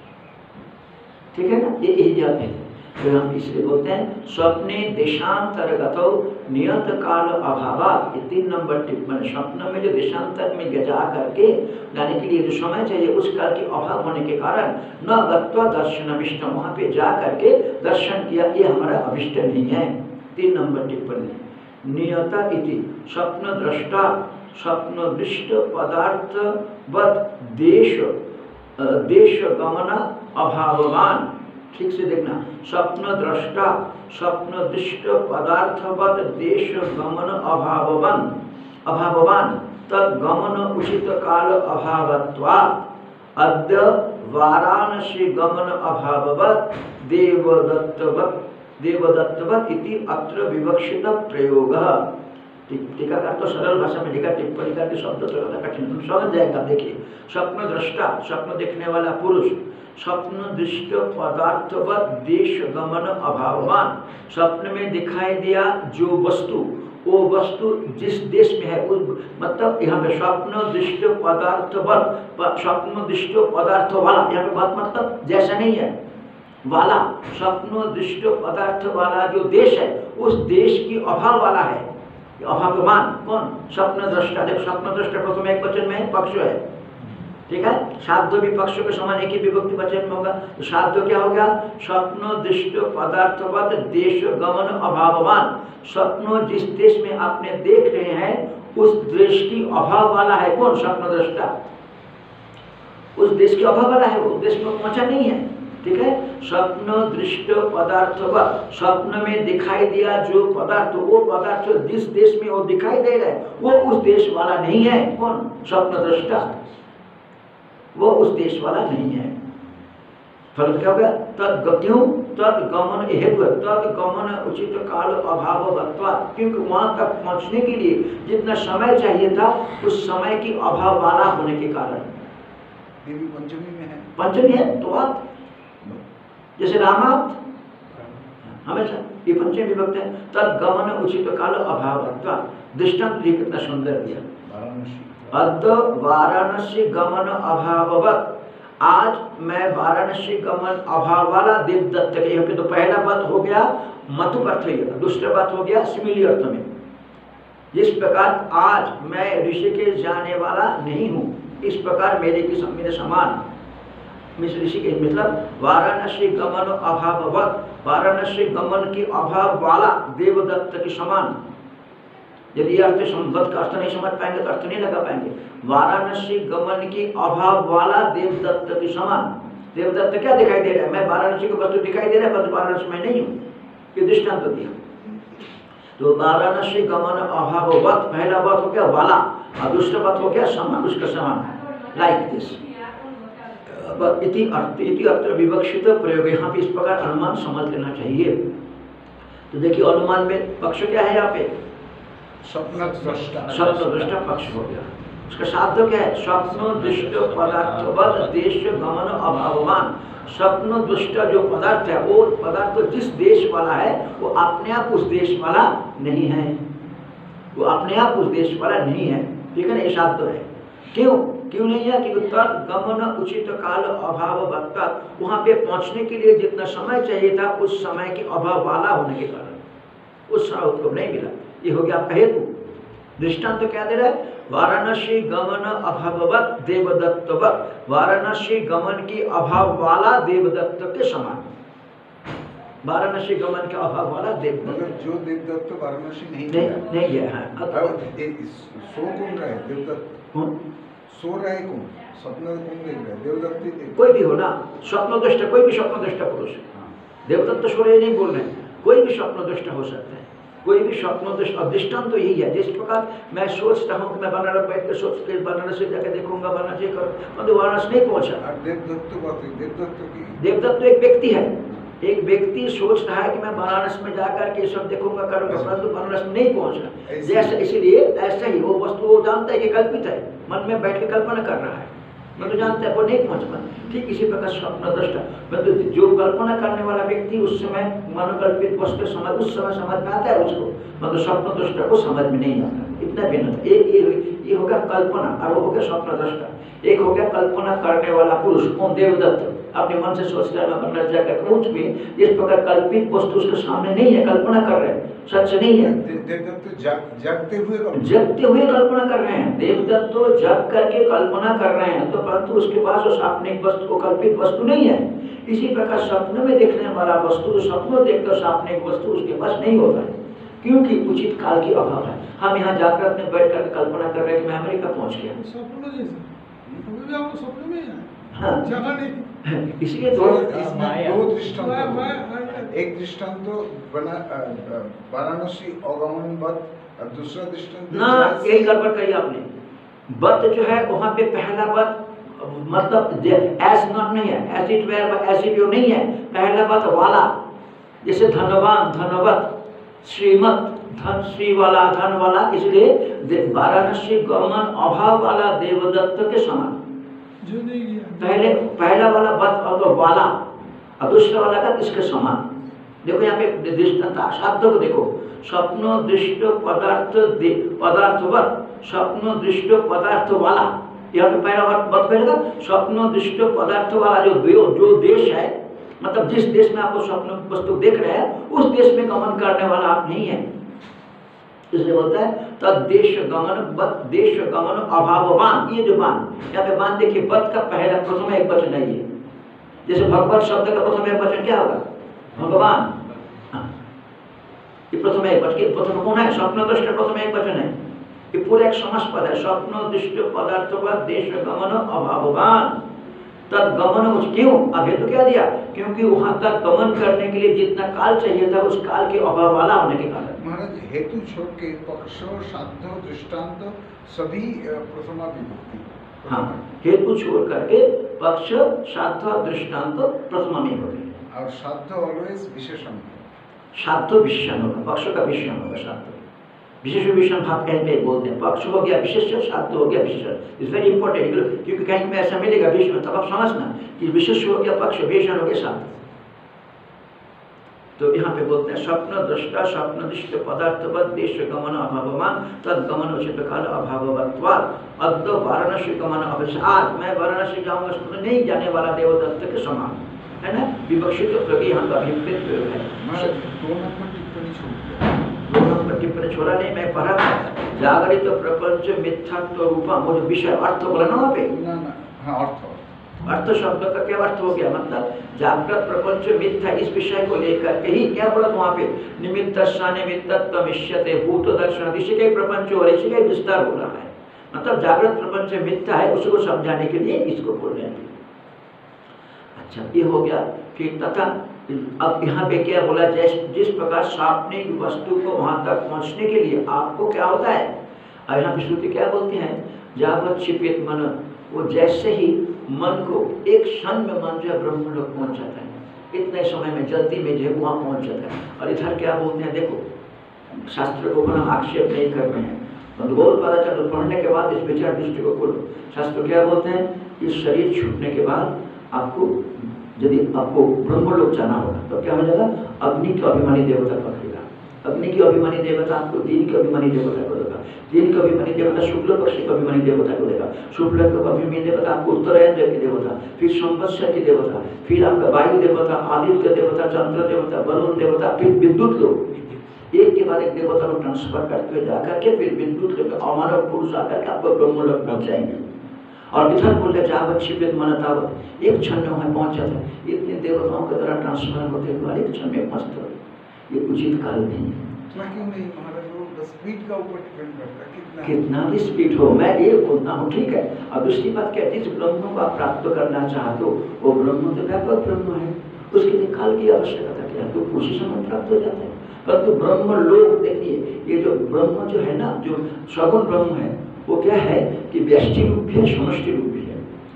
ठीक है ना, ये यही बात है। तो हम इसलिए बोलते हैं स्वप्ने देशांतरगतो नियत काल अभावात, ये तीन नंबर टिप्पणी, स्वप्न में जो देशांतर में जा करके जाने के लिए जो समय चाहिए उस काल के अभाव होने के कारण न गत्वा दर्शनमिष्ट, वहाँ पे जा करके दर्शन किया, ये हमारा अभिष्ट नहीं है। तीन नंबर टिप्पणी, नियता इति स्वप्न दृष्टा स्वप्न दृष्ट पदार्थवत देश देश गमन अभाववान, ठीक से देखना, स्वप्न दृष्टा स्वप्न दृष्ट पदार्थवत देश गमन अभाववान अभाववान तद गमन उचित काल अभावत्वात् अद्य वाराणसी गमन अभाववत देवदत्तवत देवदत्तवत इति अत्र विवक्षित प्रयोग। टीकाकार तो सरल भाषा में लिखा, टिप्पणी करके शब्द थोड़ा कठिन तुम समझ जाएगा। देखिए, स्वप्न दृष्टा स्वप्न देखने वाला पुरुष, स्वप्न दृष्ट पदार्थवत देश गमन अभाववान, स्वप्न में दिखाई दिया जो वस्तु, वो वस्तु जिस देश में है, उस मतलब यहाँ पे स्वप्न दृष्ट पदार्थवत, स्वप्न दृष्ट पदार्थ वाला, यहाँ पे बात मतलब जैसा नहीं है, वाला, स्वप्न दृष्ट पदार्थ वाला जो देश है उस देश की अभाव वाला है, अभाववान कौन, स्वप्न दृष्टा। देखो स्वप्न दृष्टा प्रथम एक वचन में पक्ष है, ठीक है, साध्य भी पक्ष के समान एक ही विभक्ति वचन में होगा, तो साध्य क्या होगा, स्वप्न दृष्ट पदार्थवत देश गमन अभाववान, स्वप्न जिस देश में आपने देख रहे हैं उस देश की अभाव वाला है कौन, स्वप्न दृष्टा, उस देश की अभाव वाला है, वो देश में पहुंचा नहीं है, ठीक है। स्वप्न दृष्ट पदार्थ व स्वप्न में दिखाई दिया जो पदार्थ, वो पदार्थ जिस देश में वो दिखाई दे रहा है वो उस देश वाला नहीं है कौन, स्वप्न दृष्टा, वो उस देश वाला नहीं है, फल क्या हो गया? तद क्यों? तद गमन हेतु है, तद गमन उचित काल अभाववत्वा, क्योंकि वहां तक पहुंचने के लिए जितना समय चाहिए था उस समय की अभाव वाला होने के कारण। देवी पंचमी में है, पंचमी है तो आप जैसे रामात हमेशा ये पंचमी विभक्त है। तद गमन उचित काल अभावत्वा, दृष्टांत भी कितना सुंदर दिया। वाराणसी अद्य वाराणसी गमन अभाववत, आज मैं वाराणसी गमन अभाव वाला देवदत्त के, यहाँ पे तो पहला बात हो गया मतु अर्थ में, दूसरा बात हो गया सिमिली अर्थ में। जिस प्रकार आज मैं ऋषिकेश जाने वाला नहीं हूँ, इस प्रकार मेरे की मेरे समान ऋषिकेश मतलब वाराणसी गमन अभाववत, वाराणसी गमन के अभाव वाला देवदत्त के समान। यदि अर्थ संबद्ध का अर्थ नहीं समझ पाएंगे तो अर्थ नहीं लगा पाएंगे। वाराणसी गमन की अभाव वाला देवदत्त के समान। देवदत्त क्या दिखाई दे रहा है? मैं वाराणसी को वस्तु दिखाई दे रहा है, परंतु वाराणसी में नहीं हूँ, ये दृष्टांत तो दिया। तो वाराणसी गमन अभाववत, पहला बात हो गया वाला और दूसरा बात हो गया समान, उसका समान, लाइक दिस। इति अर्थ इति अर्थ विवक्षित प्रयोग, यहाँ पे इस प्रकार अनुमान समझ लेना चाहिए। तो देखिए अनुमान में पक्ष क्या है? यहाँ पे स्वप्न दृष्टा, स्वप्न दृष्टा पक्ष हो गया। उसका साध्य क्या है? स्वप्न दृष्ट पदार्थवद देश गमन अभाववान। स्वप्न दृष्टा जो पदार्थ है वो पदार्थ जिस देश वाला है वो अपने आप उस देश वाला नहीं है, वो अपने आप उस देश वाला नहीं है, ठीक है ना? ये साध्य है। क्यों क्यों नहीं है? कि तद गमन उचित काल अभाव बता, वहां पे पहुंचने के लिए जितना समय चाहिए था उस समय के अभाव वाला होने के कारण उस समय उसको नहीं मिला। ये हो गया आपका हेतु। दृष्टांत तो क्या दे रहा है? वाराणसी गमन अभाववत देवदत्तवत, वाराणसी गमन की अभाव वाला देवदत्त के समान। वाराणसी गमन के अभाव वाला देवदत्त, मगर जो देवदत्त वाराणसी नहीं नहीं गया, नहीं गया है। अब एक सो कौन रहा है? देवदत्त कौन सो रहा है? कौन स्वप्न कौन देख रहा है? देवदत्त ही देख कोई भी हो ना, स्वप्न दृष्टा, कोई भी स्वप्न दृष्टा पुरुष, हाँ। देवदत्त सो रहे नहीं बोल रहे हैं, कोई भी स्वप्न दृष्टा हो सकता है, कोई भी स्वप्न दृष्टा। दृष्टांत तो यही है। जिस प्रकार मैं सोचता हूँ कि मैं बनारस बैठ कर सोच के बनारस से जाकर देखूंगा, बनारस ये करूँ, मतलब वाराणसी नहीं पहुंचा। और देवदत्त बात है, देवदत्त की देवदत्त तो एक व्यक्ति है, एक व्यक्ति सोच रहा है कि मैं बनारस में जाकर के सब देखूंगा करूंगा, परंतु बनारस में नहीं पहुंचा। जैसे इसलिए ऐसा ही वो वस्तु वो जानता है कि कल्पित है, मन में बैठ के कल्पना कर रहा है, मैं तो जानता है वो नहीं पहुंच पाता। ठीक इसी प्रकार स्वप्न दृष्टा, मतलब जो कल्पना करने वाला व्यक्ति उस समय मनोकल्पित वस्तु समझ उस समय समझ में आता है उसको, मतलब स्वप्न दृष्टा को समझ में नहीं आता। इतना भिन्न था। एक ये ये हो गया कल्पना और वो हो गया स्वप्न दृष्टा। एक हो गया कल्पना करने वाला पुरुष, कौन? देवदत्त। अपने मन से सोचता है मैं बनारस जाकर कुछ भी, इस प्रकार कल्पित वस्तु उसके सामने नहीं है, कल्पना कर रहे हैं, सच नहीं है। देवदत्त जागते हुए जगते हुए कल्पना कर रहे हैं। देवदत्त तो जग करके कल्पना कर रहे हैं, तो परंतु उसके पास उस सापनिक वस्तु कल्पित वस्तु नहीं है। इसी प्रकार स्वप्न में देखने वाला वस्तु, स्वप्न देखकर सापनिक वस्तु उसके पास नहीं होता है, क्योंकि उचित काल की अभाव है। हम यहाँ जागृत में बैठ कर कल्पना कर रहे हैं कि मैं अमेरिका पहुँच गया, स्वप्न जैसा स्वप्न में है। हाँ। जगह नहीं, इसलिए तो तो इसमें दो दृष्टांत मैं- हो मैं- गए। एक दृष्टांत तो बना वाराणसी अगमन बत, और दूसरा दृष्टांत ना यही गड़बड़ कही आपने। बत जो है वहां पे पहला बत मतलब एस नॉट नहीं है, as it were as it you नहीं है, पहला बत वाला। जैसे धनवान, धनवत, श्रीमत, धन श्री वाला, धन वाला, इसलिए वाराणसी गमन अभाव वाला देवदत्त के समान। जो नहीं गया पहले पहला वाला बत और तो वाला और दूसरा वाला का इसके समान। देखो यहाँ पे दृष्टांत शब्द को देखो, स्वप्न दृष्ट पदार्थ पदार्थवत, स्वप्न दृष्ट पदार्थ वाला। यहाँ पे पहला बत पहलेगा स्वप्न दृष्ट पदार्थ वाला, जो जो देश है, मतलब जिस देश में आपको स्वप्न वस्तु देख रहे हैं उस देश में गमन करने वाला आप नहीं है। इसलिए बोलता है तद देश गमन बत देश गमन अभाववान। ये जो बान, यहाँ पे बान देखिए, बत का पहला प्रथम एक वचन है ये। जैसे भगवत शब्द का प्रथम एक वचन क्या होगा? भगवान। हाँ। ये प्रथम एक वचन, प्रथम कौन है? स्वप्न दृष्ट प्रथम एक वचन है। ये पूरा एक समास पद है। स्वप्न दृष्ट पदार्थ पर देश गमन अभाववान तद गमन। क्यों? अब हेतु क्या दिया? क्योंकि वहां तक गमन करने के लिए जितना काल चाहिए था उस काल के अभाव वाला होने के कारण। महाराज हेतु छोड़ के पक्ष, साध्य, दृष्टांत सभी प्रथमा विभक्ति। हाँ, हेतु छोड़ करके पक्ष साध्य दृष्टांत प्रथम में हो गए। और साध्य ऑलवेज विशेषण, साध्य विशेषण होगा, पक्ष का विशेषण होगा साध्य। विशेष विशेषण भाव कहीं पे बोलते हैं, पक्ष हो गया विशेष, साध्य हो गया विशेषण। इट्स वेरी इंपॉर्टेंट, क्योंकि कहीं में ऐसा मिलेगा विशेषण, तब आप समझना कि विशेष हो गया पक्ष, विशेषण हो गया साध्य। तो यहाँ पे बोलते हैं स्वप्न दृष्टा स्वप्न दृष्ट पदार्थवत देश गमन अभावमान तद गमन उचित काल अभाववत्वात् अद्य वाराणसी गमन अवश्य। आज मैं वाराणसी जाऊंगा तो नहीं जाने वाला देवदत्त के समान है ना, विवक्षित प्रति यहाँ का अभिप्रेत प्रयोग है। दो नंबर टिप्पणी छोड़ दिया, दो नंबर टिप्पणी छोड़ा नहीं, मैं पढ़ा था जागरित प्रपंच मिथ्यात्व रूपा, वो जो विषय अर्थ बोला ना वहाँ पे, ना ना हाँ अर्थ अर्थ शब्द का क्या अर्थ हो गया, मतलब जागृत प्रपंच मिथ्या, इस विषय को लेकर के ही क्या बोला वहाँ पे, निमित्त निमित्तत्व मिश्यते भूत दर्शन, इसी का प्रपंच और इसी का विस्तार हो रहा है। मतलब जागृत प्रपंच मिथ्या है, उसको समझाने के लिए इसको बोल रहे हैं। अच्छा, ये हो गया। फिर तथा अब यहाँ पे क्या बोला, जैसे जिस प्रकार सापनिक वस्तु को वहां तक पहुंचने के लिए आपको क्या होता है, और यहाँ पे श्रुति क्या बोलते हैं, जावत छिपित मन, वो जैसे ही मन को एक क्षण में मन जो है ब्रह्म लोक पहुंच जाता है, इतने समय में जल्दी में जो है वहाँ पहुंच जाता है। और इधर क्या बोलते हैं, देखो शास्त्र को हम आक्षेप नहीं कर रहे हैं, तो बहुत पता चलो पढ़ने के बाद इस विचार दृष्टि को खोलो। शास्त्र क्या बोलते हैं, इस शरीर छूटने के बाद आपको यदि आपको ब्रह्मलोक जाना होगा तो क्या हो जाएगा, अग्नि के अभिमानी देवता पकड़ेगा, अग्नि की अभिमानी देवता आपको दिन के अभिमानी देवता को देगा, दिन का अभिमानी देवता शुक्ल पक्ष के अभिमानी देवता को देगा, शुक्ल का अभिमानी देवता आपको उत्तरायण की देवता, फिर संवत्सर की देवता, फिर आपका वायु देवता, आदित्य देवता, चंद्र देवता, वरुण देवता, फिर विद्युत लोक, एक के बाद एक देवता को ट्रांसफर करते हुए जाकर के फिर विद्युत लोक अमानव पुरुष आकर के आपको ब्रह्मलोक पहुंच जाएंगे। और इधर बोले जावत छिपित मन तावत, एक क्षण में वहाँ पहुंच जाता है। इतने देवताओं के द्वारा ट्रांसफर होते हुए एक क्षण में पहुंचते हो, ये उचित काल नहीं है। क्यों नहीं महाराज, वो स्पीड का ऊपर डिपेंड करता है, कितना कितना भी स्पीड हो, मैं ये बोलता हूँ ठीक है। अब दूसरी बात क्या है, जिस ब्रह्म को आप प्राप्त करना चाहते हो वो ब्रह्म तो व्यापक ब्रह्म है, उसके लिए काल की आवश्यकता क्या है, तो उसी समय प्राप्त हो जाता है। परंतु ब्रह्म लोक देखिए, ये जो ब्रह्म जो है ना, जो सगुण ब्रह्म है, वो क्या है कि व्यष्टि रूप है, समष्टि रूप है।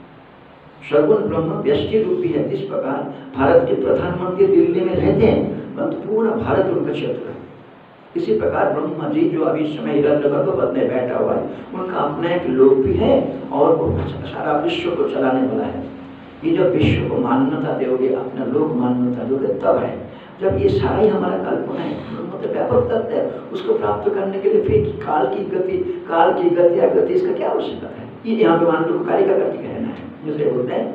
सगुण ब्रह्म व्यष्टि रूपी है। जिस प्रकार भारत के प्रधानमंत्री दिल्ली में रहते हैं, परंतु पूरा भारत उनका क्षेत्र है, इसी प्रकार ब्रह्मा जी जो अभी इस समय हिरण्यगर्भ में बैठा हुआ है, उनका अपना एक लोक भी है और वो सारा विश्व को चलाने वाला है। ये जब विश्व को मान्यता दोगे, अपना लोक मान्यता दोगे, तब है जब ये सारा ही हमारा कल्पना है, मतलब व्यापक तत्व है, उसको प्राप्त करने के लिए फिर काल की गति, काल की गति या गति इसका क्या आवश्यकता है, ये यहाँ पे मान लो कार्य का करके कहना है। दूसरे बोलते हैं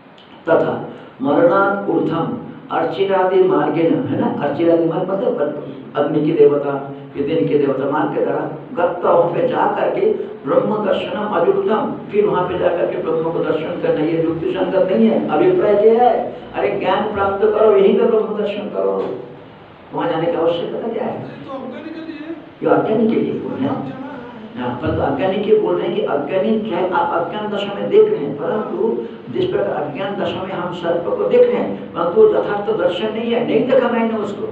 तथा मरणात् ऊर्ध्वम अर्चिरादि मार्गेण, है ना, अर्चिरादि मार्ग मतलब अग्नि की देवता, दिन के देवता मार्ग के द्वारा गत्वा वहाँ पे जा करके ब्रह्म दर्शनम अयुक्तम, फिर वहाँ पे जाकर के ब्रह्म को दर्शन करना, ये युक्ति संगत नहीं है। अभिप्राय क्या है, अरे ज्ञान प्राप्त करो, यहीं पे ब्रह्म दर्शन करो, वहाँ जाने की आवश्यकता क्या है, तो अज्ञानी के लिए, ये अज्ञानी के लिए बोल रहे हैं। हाँ, परंतु अज्ञानी के बोल रहे हैं कि अज्ञानी चाहे आप अज्ञान दशा में देख रहे हैं, परंतु जिस प्रकार अज्ञान दशा में हम सर्प को देख रहे हैं, परंतु यथार्थ दर्शन नहीं है, नहीं देखा मैंने उसको,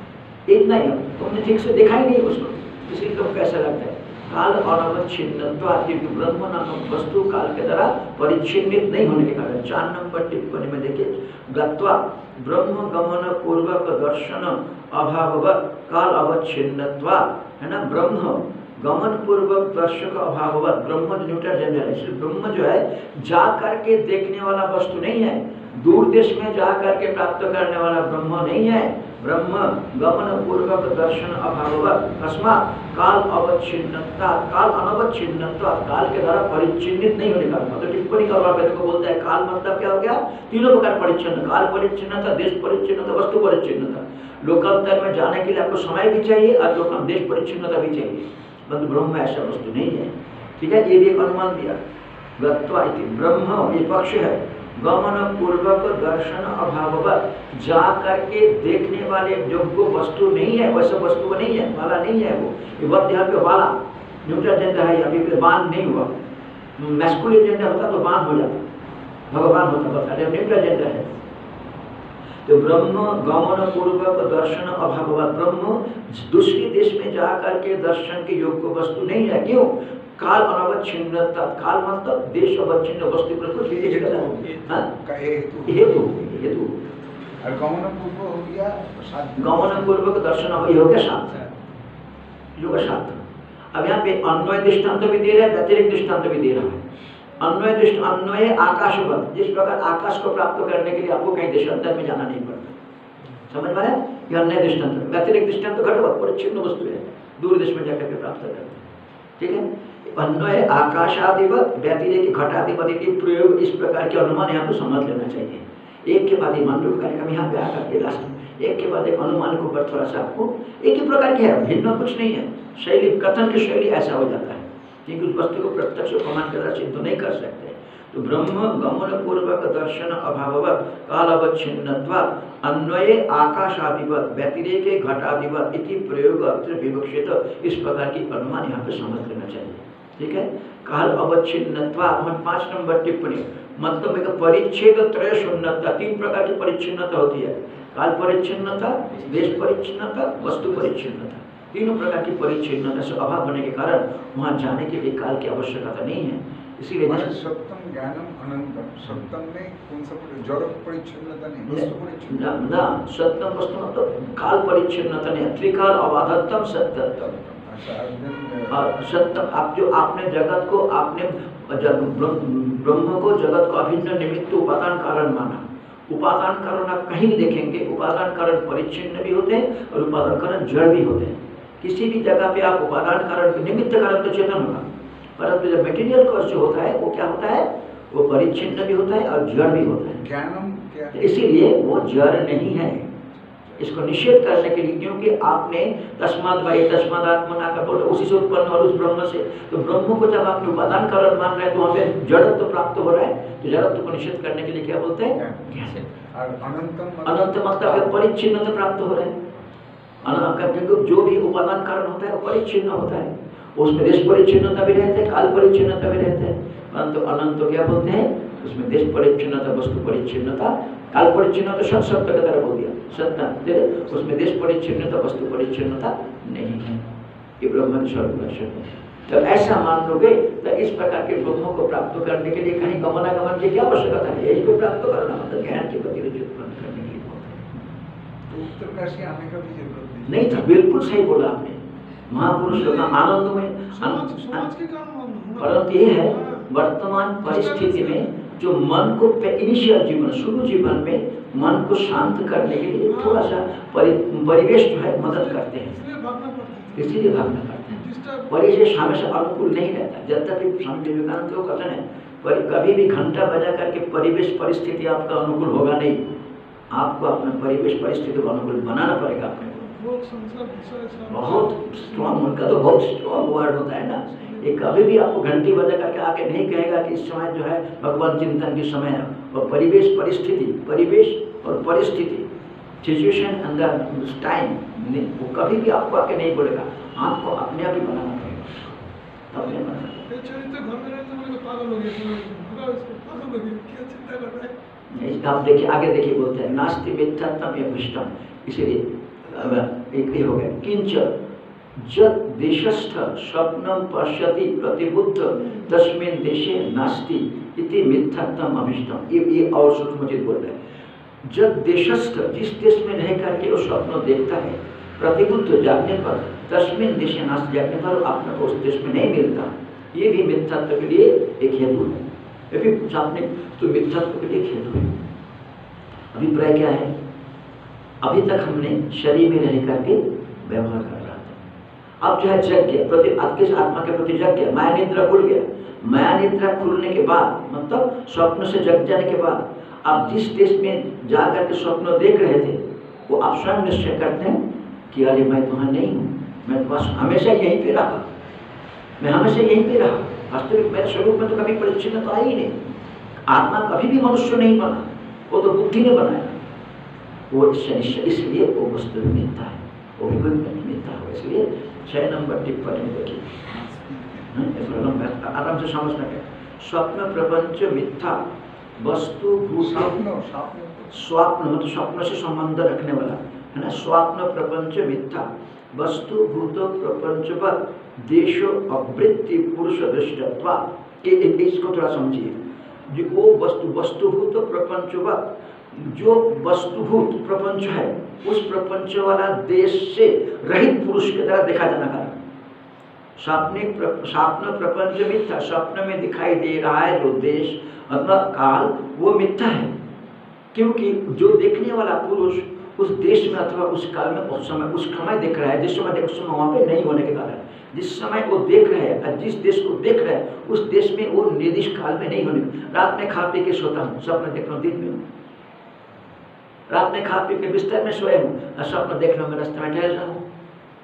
इतना ही तुमने ठीक से देखा ही नहीं उसको, इसलिए तुम कैसा लगता है। काल और अवच्छिन्नत्वात्, ब्रह्म नामक वस्तु काल के द्वारा परिच्छिन्नित नहीं होने के कारण। चार नंबर टिप्पणी में देखिए, गत्वा ब्रह्म गमन पूर्वक दर्शन अभाववत् काल अवच्छिन्नत्वात्, है ना, ब्रह्म गमन पूर्वक दर्शक अभाववत्, ब्रह्म न्यूटर जेंडर है, इसलिए ब्रह्म जो है जा करके देखने वाला वस्तु नहीं है, दूर देश में जा करके प्राप्त करने वाला ब्रह्म नहीं है। ब्रह्म गमन पूर्वक दर्शन अभाववत् तस्मात् काल अवच्छिन्नता, काल अनवच्छिन्नता, काल के द्वारा परिच्छिन्नित नहीं होने का मतलब। टिप्पणी का वाक्य को बोलता है काल मतलब क्या हो गया, तीनों प्रकार परिच्छिन्न, काल परिच्छिन्नता, देश परिच्छिन्नता, वस्तु परिच्छिन्नता। लोकांतर में जाने के लिए आपको समय भी चाहिए और लोकांतर देश परिच्छिन्नता भी चाहिए, परंतु ब्रह्म ऐसा वस्तु नहीं है। ठीक है, ये भी एक अनुमान दिया। गत्वा इति ब्रह्म, ये पक्ष है, गमन पूर्वक दर्शन अभाववत्, जा करके देखने वाले योग्य वस्तु नहीं है, वैसे वस्तु नहीं है, वाला नहीं है वो, ये वर्त यहाँ पे वाला न्यूट्रल जेंडर है, अभी बान नहीं हुआ, मैस्कुलिन जेंडर होता तो बान हो जाता, भगवान होता बता, न्यूट्रल जेंडर है। तो ब्रह्म गमन पूर्वक दर्शन अभाववत्, ब्रह्म दूसरी देश में जा करके दर्शन की योग्य वस्तु नहीं है। क्यों, काल अनवच्छिन्नता, काल मतलब देश अवच्छिन्न वस्तु पर कुछ भी हेतु नहीं हो गया। हाँ? का हेतु हेतु हेतु और गमन पूर्व हो गया साध्य। गमन पूर्वक दर्शन अब ये हो गया साध्य, योग साध्य। अब यहाँ पे अन्वय दृष्टांत भी दे रहा है, व्यतिरिक्त दृष्टांत भी दे रहा है। अन्वय दृष्ट अन्वय आकाशवत, जिस प्रकार आकाश को प्राप्त करने के लिए आपको कहीं देशांतर में जाना नहीं पड़ता, समझ में आया? यह अन्य दृष्टांत। व्यतिरिक्त दृष्टांत घटवत परिच्छिन्न वस्तु है, दूर देश में जाकर के प्राप्त करते हैं, ठीक है। अन्वय आकाशादिवत व्यतिरिक्त घटादिवत इति प्रयोग, इस प्रकार के अनुमान यहाँ पे समझ लेना चाहिए। एक के बाद एक मांडव कार्यक्रम यहाँ पे आकर के लास्ट एक के बाद एक अनुमान के ऊपर थोड़ा सा आपको एक ही प्रकार के है, भिन्न कुछ नहीं है। शैली, कथन की शैली ऐसा हो जाता है क्योंकि उस वस्तु को प्रत्यक्ष प्रमाण के द्वारा सिद्ध नहीं कर सकते। तो ब्रह्म गमन पूर्वक दर्शन अभाववत कालावच्छिन्नत्वात् अन्वये आकाशादिवत व्यतिरेके घटादिवत इति प्रयोग अत्र विवक्षित, इस प्रकार की अनुमान यहाँ पे समझ लेना चाहिए, ठीक है। काल अवच्छिन्नत्वात्, हम पाँच नंबर टिप्पणी, मतलब एक परिच्छेद त्रय शून्यता, तीन प्रकार की परिच्छिन्नता होती है। काल परिच्छिन्नता, देश परिच्छिन्नता, वस्तु परिच्छिन्नता, तीनों प्रकार की परिच्छिन्नता से अभाव होने के कारण वहाँ जाने के लिए काल की आवश्यकता नहीं है। इसीलिए सप्तम ज्ञानम अनंतम, सप्तम में कौन सा जड़ परिच्छिन्नता नहीं, वस्तु परिच्छिन्नता न, न सत्यम वस्तु मतलब काल परिच्छिन्नता नहीं, त्रिकाल अबाधतम सत्यतम। और सत्य, आप जो आपने जगत को, आपने ब्रह्म को जगत को अभिन्न निमित्त उपादान कारण माना। उपादान कारण आप कहीं भी देखेंगे, उपादान कारण परिच्छिन्न भी होते हैं और उपादान कारण जड़ भी होते हैं। किसी भी जगह पे आप उपादान कारण, निमित्त कारण तो चेतन होगा, परंतु जब मटेरियल कोर्स जो होता है वो क्या होता है, वो परिच्छिन्न भी होता है और जड़ भी होता है। ज्ञानम क्या है? इसीलिए वो जड़ नहीं है। इसको निषेध करने के लिए, क्योंकि आपने तस्माद भाई तस्माद आत्मना का बोला, उसी से उत्पन्न और उस ब्रह्म से, तो ब्रह्म को जब आप उपादान कारण मान रहे हैं तो वहाँ पे जड़त्व प्राप्त हो रहा है। तो जड़त्व को निषेध करने के लिए क्या बोलते हैं? और अनंतम, अनंत मतलब परिच्छिन्नता प्राप्त हो रहा है। अनंत जो भी उपादान कारण होता है वो परिच्छिन्न होता है, उसमें देश परिच्छिन्नता भी रहते हैं, काल परिच्छिन्नता भी रहते हैं। परंतु अनंत तो क्या बोलते हैं, उसमें देश परिच्छिन्नता, वस्तु परिच्छिन्नता, काल परिच्छिन्नता सब शब्द की तरह बोल दिया, सत्य, उसमें देश परिच्छिन्नता, वस्तु परिच्छिन्नता नहीं है। ये ब्रह्म स्वरूप दर्शन है। तो ऐसा मान लोगे तो इस प्रकार के ब्रह्म को प्राप्त करने के लिए कहीं गमनागमन की क्या आवश्यकता है? यही को प्राप्त करना मतलब ज्ञान की प्रति रुचि उत्पन्न करने के लिए तो उत्तरकाशी आने का भी जरूरत नहीं था। बिल्कुल सही बोला आपने, महापुरुष लोग आनंद में, परंतु ये है वर्तमान परिस्थिति में जो मन को इनिशियल जीवन, शुरू जीवन में मन को शांत करने के लिए थोड़ा सा परि, परिवेश जो है मदद करते हैं, इसीलिए भागना पड़ता है। परिवेश हमेशा अनुकूल नहीं रहता। जब तक भी स्वामी विवेकानंद को कथन है, पर कभी भी घंटा बजा करके परिवेश परिस्थिति आपका अनुकूल होगा नहीं, आपको अपना परिवेश परिस्थिति को अनुकूल बनाना पड़ेगा अपने को। बहुत स्ट्रॉन्ग, उनका तो बहुत स्ट्रॉन्ग वर्ड होता है ना। ये कभी भी आपको घंटी बजा करके आके नहीं कहेगा कि इस समय जो है भगवान चिंतन की समय है। और परिवेश परिस्थिति, परिवेश और परिस्थिति, सिचुएशन एंड द टाइम, वो कभी भी आपको आके नहीं बोलेगा, आपको अपने आप ही बनाना पड़ेगा, अपने बनाना। आप देखिए आगे देखिए, बोलते हैं नास्ति मिथ्यात्म या भ्रष्टम, इसीलिए एक ही हो गया। किंच जत देशस्थ स्वप्नम पश्यति प्रतिबुद्ध तस्मिन् देशे नास्ति इति मिथ्यात्म अभिष्टम। ये ये और सूक्ष्म चीज बोल रहे हैं। जब देशस्थ, जिस देश में रह करके वो स्वप्न देखता है, प्रतिबुद्ध जागने पर, तस्मिन् देशे नास्ति, जागने पर अपने को उस देश में नहीं मिलता, ये भी मिथ्यात्व के लिए एक हेतु है। ये भी आपने तो मिथ्यात्व के लिए हेतु है। अभिप्राय क्या है? अभी तक हमने शरीर में रह करके व्यवहार कर रहा था, अब जो है जग गया, प्रति आपके आत्मा के प्रति जग गया, माया निद्रा खुल गया। माया निद्रा खुलने के बाद मतलब स्वप्न से जग जाने के बाद आप जिस देश में जा करके स्वप्न देख रहे थे, वो आप स्वयं निश्चय करते हैं कि अरे मैं तो वहाँ नहीं हूँ, मैं तो बस हमेशा यहीं पे रहा, मैं हमेशा यहीं पे रहा। वास्तविक मेरे स्वरूप में तो कभी परिच्छिन्न तो आई ही नहीं। आत्मा कभी भी मनुष्य नहीं बना, वो तो बुद्धि ने बनाया। वो इसलिए वो वस्तु मिथ्या है, वो भी कोई मिथ्या हो। इसलिए छह नंबर टिप्पणी में देखिए, आराम से समझना है। स्वप्न प्रपंच मिथ्या वस्तु स्वप्न, स्वप्न मतलब स्वप्न से संबंध रखने वाला है ना। स्वप्न प्रपंच मिथ्या, वस्तु भूत प्रपंचवत देशो अवृत्ति पुरुष दृष्टत्वा के इसको थोड़ा समझिए। जो वो वस्तु वस्तुभूत प्रपंचवत जो वस्तुभूत प्रपंच है उस प्रपंच वाला देश से रहित पुरुष की तरह देखा जाना कारण स्वप्निक स्वप्न प्रपंच मिथ्या, स्वप्न में दिखाई दे रहा है जो देश अथवा काल वो मिथ्या है, क्योंकि जो देखने वाला पुरुष उस देश में अथवा उस काल में उस समय उस समय देख रहा है, जिस समय देख उस समय वहाँ पे नहीं होने के कारण जिस समय वो देख रहे हैं जिस देश को देख रहे हैं उस देश में वो निर्दिष्ट काल में नहीं होने। रात में खा पी के सोता हूँ, स्वप्न देख रहा हूँ दिन में हूँ, रात में खा पी के बिस्तर में सोए हूँ और स्वप्न देख रहा हूँ मैं रास्ते में टहल रहा हूँ,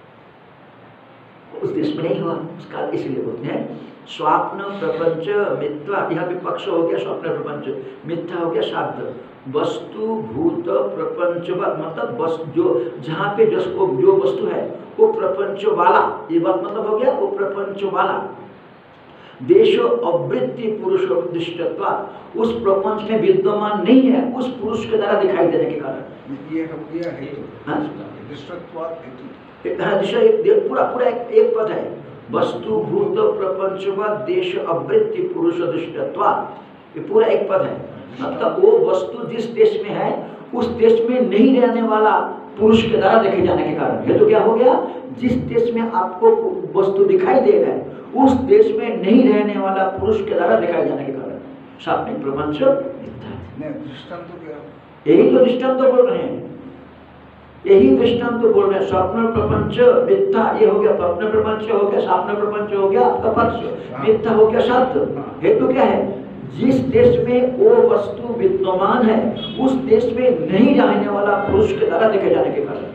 उस देश में नहीं हुआ उस काल। इसलिए बोलते हैं स्वप्न प्रपंच मिथ्या, यहाँ पे पक्ष हो गया स्वप्न प्रपंच, मिथ्या हो गया शाब्द। वस्तु भूत प्रपंच मतलब वस्तु जो जहाँ पे जो, जो वस्तु है वो प्रपंच वाला, ये बात मतलब हो गया वो प्रपंच वाला। देशो अवृत्ति पुरुष दृष्टत्वा उस प्रपंच में विद्यमान नहीं है उस पुरुष के द्वारा दिखाई देने के कारण ये हो गया हेतु, दृष्टत्वात् हेतु। पूरा पूरा एक, एक पद है वस्तु भूत प्रपंचवत देश अवृत्ति पुरुष दृष्टत्वा, ये पूरा एक पद है। मतलब वो वस्तु जिस देश में है उस देश में नहीं रहने वाला पुरुष के द्वारा देखे जाने के कारण हेतु तो क्या हो गया, जिस देश में आपको वस्तु दिखाई दे रहा है उस देश में नहीं रहने वाला पुरुष के द्वारा दिखाई जाने के कारण स्वप्निक प्रपंच मिथ्या। दृष्टांत तो क्या, यही तो दृष्टांत तो बोल रहे हैं, यही दृष्टांत तो बोल रहे हैं। स्वप्न प्रपंच मिथ्या ये हो गया, स्वप्न प्रपंच हो गया, स्वप्न प्रपंच हो गया आपका पक्ष, मिथ्या हो गया शब्द। हेतु क्या है, जिस देश में वो वस्तु विद्यमान है उस देश में नहीं रहने वाला पुरुष के द्वारा देखे जाने के कारण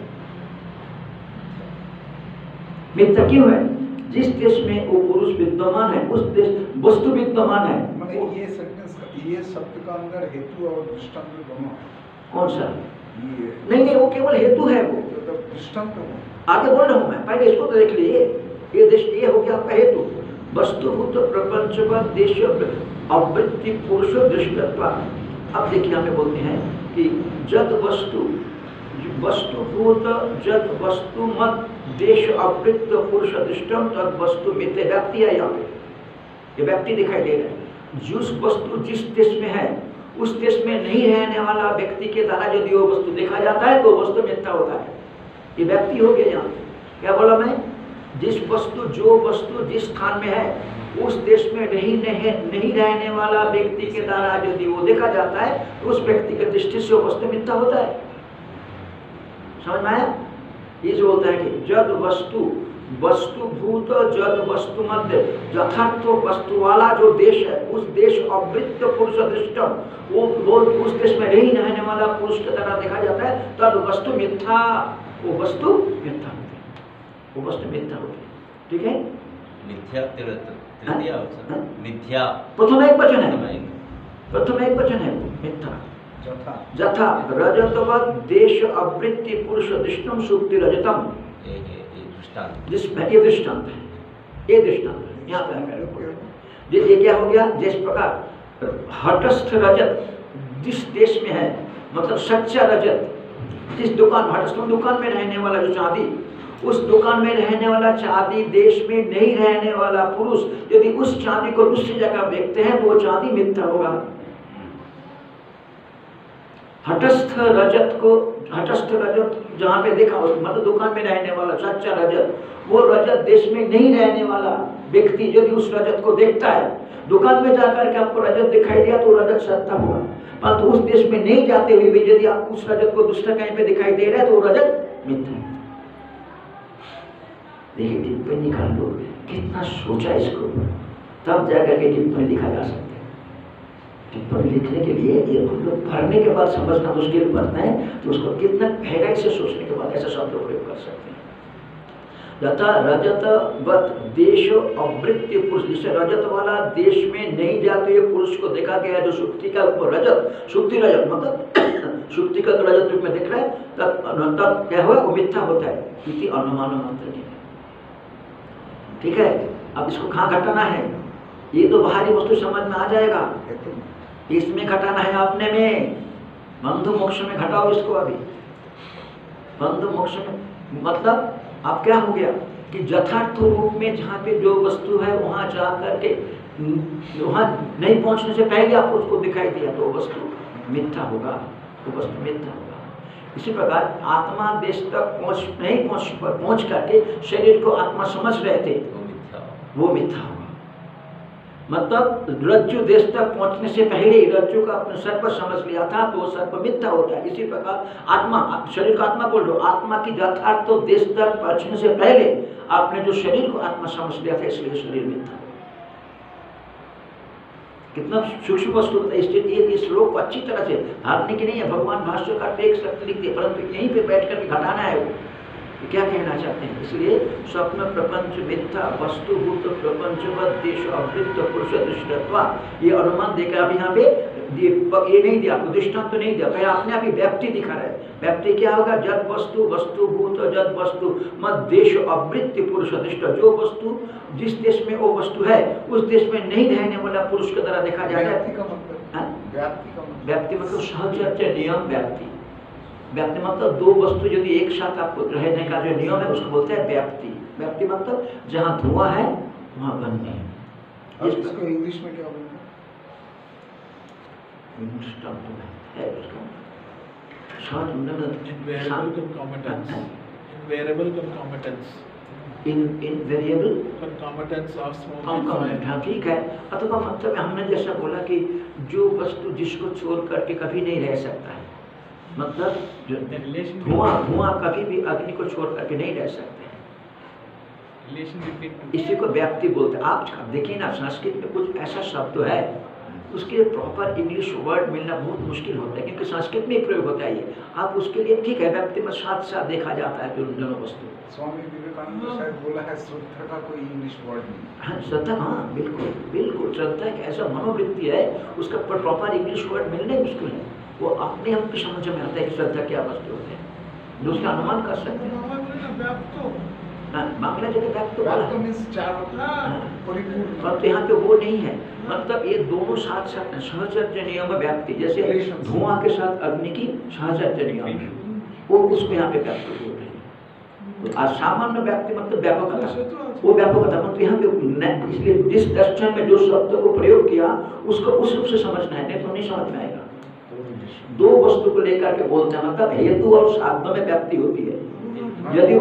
मिथ्या क्यों है, जिस देश में वो पुरुष विद्यमान है उस देश वस्तु विद्यमान है। मतलब ये सेंटेंस ये शब्द का अंदर हेतु और दृष्टांत दोनों है। कौन सा? ये नहीं नहीं वो केवल हेतु है, वो तो दृष्टांत आगे बोल रहा हूँ मैं, पहले इसको तो देख लिए। ये दृष्टि ये हो गया आपका हेतु, वस्तुभूत प्रपंच व देश अवृत्ति पुरुष दृष्टत्व। अब देखिए हमें बोलते हैं कि जद वस्तु वस्तुभूत जद वस्तु मत देश अवृत्त पुरुष दृष्टम तद वस्तु मिथ्या। व्यक्ति है यहाँ पे, ये व्यक्ति दिखाई दे रहा है। जिस वस्तु जिस देश में है उस देश में नहीं रहने वाला व्यक्ति के द्वारा यदि वो वस्तु देखा जाता है तो वस्तु मिथ्या होता है। ये व्यक्ति हो गया यहाँ पे। क्या बोला मैं, जिस वस्तु जो वस्तु जिस स्थान में है उस देश में नहीं नहीं, नहीं रहने वाला व्यक्ति के द्वारा यदि वो देखा जाता है तो उस व्यक्ति के दृष्टि से वो वस्तु मिथ्या होता है। समझ में आया? ये जो होता है कि जद वस्तु वस्तुभूत जद वस्तु मध्य यथार्थ वस्तु वाला जो देश है उस देश अवृत्त पुरुष दृष्टम वो वो उस देश में नहीं रहने वाला पुरुष के द्वारा देखा जाता है तद वस्तु मिथ्या, वो वस्तु मिथ्या होती है, वो वस्तु मिथ्या होती है। ठीक है, मिथ्या तृतीया मिथ्या प्रथम एक वचन है, प्रथम एक वचन है मिथ्या। जथा रजतवत देश अवृत्ति पुरुष दृष्टम सुक्ति रजतम, जिसमें ये दृष्टांत है, ये दृष्टांत है यहाँ पे। ये क्या हो गया, जिस प्रकार हटस्थ रजत जिस देश में है मतलब सच्चा रजत जिस दुकान हटस्थ दुकान में रहने वाला जो चांदी उस दुकान में रहने वाला चांदी देश में नहीं रहने वाला पुरुष यदि उस चांदी को दूसरी जगह देखते हैं तो वो चांदी मिथ्या होगा। हटस्थ रजत को हटस्थ रजत जहाँ पे देखा मतलब दुकान में रहने वाला सच्चा रजत, वो रजत देश में नहीं रहने वाला व्यक्ति यदि उस रजत को देखता है, दुकान में जाकर के आपको रजत दिखाई दिया तो रजत सत्ता हुआ, परंतु उस देश में नहीं जाते हुए भी यदि आप उस रजत को दूसरा कहीं पे दिखाई दे रहा है तो वो रजत मिथ्या है। देखिए टिप्पणी निकाल लो, कितना सोचा इसको, तब जाकर के टिप्पणी लिखा जा सकता है। टिप्पणी लिखने के लिए ये हम लोग पढ़ने के बाद समझना मुश्किल पड़ता है, तो उसको कितना गहराई से सोचने के बाद ऐसा शब्द प्रयोग कर सकते हैं। यथा रजत वत देश अवृत्ति पुरुष, जिससे रजत वाला देश में नहीं जाते हुए पुरुष को देखा गया है, जो सुक्ति का ऊपर रजत सुक्ति रजत मतलब सुक्ति का रजत रूप में देख रहा है, तब तब क्या हुआ, वो मिथ्या होता है क्योंकि अनुमान मंत्र के। ठीक है, अब इसको कहाँ घटाना है, ये तो बाहरी वस्तु समझ में आ जाएगा, इसमें घटाना है अपने में, बंधु मोक्ष में घटाओ इसको। अभी बंधु मोक्ष में मतलब अब क्या हो गया कि यथार्थ रूप में जहाँ पे जो वस्तु है वहाँ जा करके वहाँ नहीं पहुँचने से पहले आपको उसको दिखाई दिया तो वस्तु मिथ्या होगा, वो वस्तु मिथ्या होगा। इसी प्रकार आत्मा देश तक पहुँच नहीं पहुँच पहुँच करके शरीर को आत्मा समझ रहे थे, वो मिथ्या होगा। मतलब रज्जु देश तक पहुंचने से पहले रज्जु का अपने सर्प समझ लिया था तो वो सर्प मिथ्या होता है। इसी प्रकार आत्मा, शरीर का आत्मा बोल रहे हो, आत्मा की यथार्थ तो देश तक पहुंचने से पहले आपने जो शरीर को आत्मा समझ लिया था इसलिए शरीर मिथ्या। कितना सूक्ष्म वस्तु होता है। इसलिए ये श्लोक को अच्छी तरह से धारने की नहीं है, भगवान भाष्यकार पे एक शब्द लिखते, परंतु यहीं पे बैठ कर घटाना है वो क्या कहना चाहते हैं। इसलिए स्वप्न प्रपंच मिथ्या वस्तुभूत प्रपंचवत देश अवृत्त पुरुष दृष्टत्वा, ये अनुमान देकर अब यहाँ पे ये नहीं दिया, दृष्टांत तो नहीं दिया, पहले आपने अभी व्याप्ति दिखा रहा है। व्याप्ति क्या होगा? जद वस्तु वस्तुभूत जद वस्तु मत देश अवृत्ति पुरुष दृष्ट, जो वस्तु जिस देश में वो वस्तु है उस देश में नहीं रहने वाला पुरुष के द्वारा देखा जाता है। व्याप्ति मतलब सहचर्य नियम व्याप्ति। व्याप्ति मतलब दो वस्तु यदि एक साथ आपको रहने का जो नियम है उसको बोलते हैं व्याप्ति। व्याप्ति मतलब जहाँ धुआं है वहाँ गंध है। अब इसको इंग्लिश में क्या बोलते हैं? है उसका short Invariable concomitants. Invariable concomitants. इन invariable Concomitants of smoke and concomitant, fire. हाँ ठीक है। अथवा मतलब हमने जैसा बोला कि जो वस्तु जिसको छोड़ करके कभी नहीं रह सकता है, मतलब जो धुआं धुआं कभी भी अग्नि को छोड़ करके नहीं रह सकते हैं, इसी को व्याप्ति बोलते हैं। आप देखिए ना संस्कृत में कुछ ऐसा शब्द है उसके लिए प्रॉपर इंग्लिश वर्ड मिलना बहुत मुश्किल होता है क्योंकि संस्कृत में ही प्रयोग होता है ये। आप उसके लिए ठीक है व्याप्ति में साथ साथ देखा जाता है जो दोनों वस्तु। स्वामी विवेकानंद ने शायद बोला है श्रद्धा का कोई इंग्लिश वर्ड नहीं। हाँ श्रद्धा, हाँ बिल्कुल बिल्कुल। श्रद्धा एक ऐसा मनोवृत्ति है उसका प्रॉपर इंग्लिश वर्ड मिलना ही मुश्किल है। वो अपने हम को समझ में आता है कि श्रद्धा क्या वस्तु होते हैं, दूसरा अनुमान कर सकते हैं। बांग्ला जगह व्याप्त तो बोला परंतु यहाँ पे वो नहीं है। मतलब ये दोनों साथ साथ सहचर्य नियम व्याप्ति, जैसे धुआं के साथ अग्नि की सहचर्य नियम वो उसको यहाँ पे व्याप्त बोल रहे हैं। और सामान्य व्याप्ति मतलब व्यापकता, वो व्यापकता मतलब यहाँ पे इसलिए जिस दर्शन में जो शब्द को प्रयोग किया उसको उस रूप से समझना है, नहीं तो नहीं समझ में आएगा। दो वस्तु को लेकर के बोलते हैं मतलब हेतु और साध्य में व्याप्ति होती है। यदि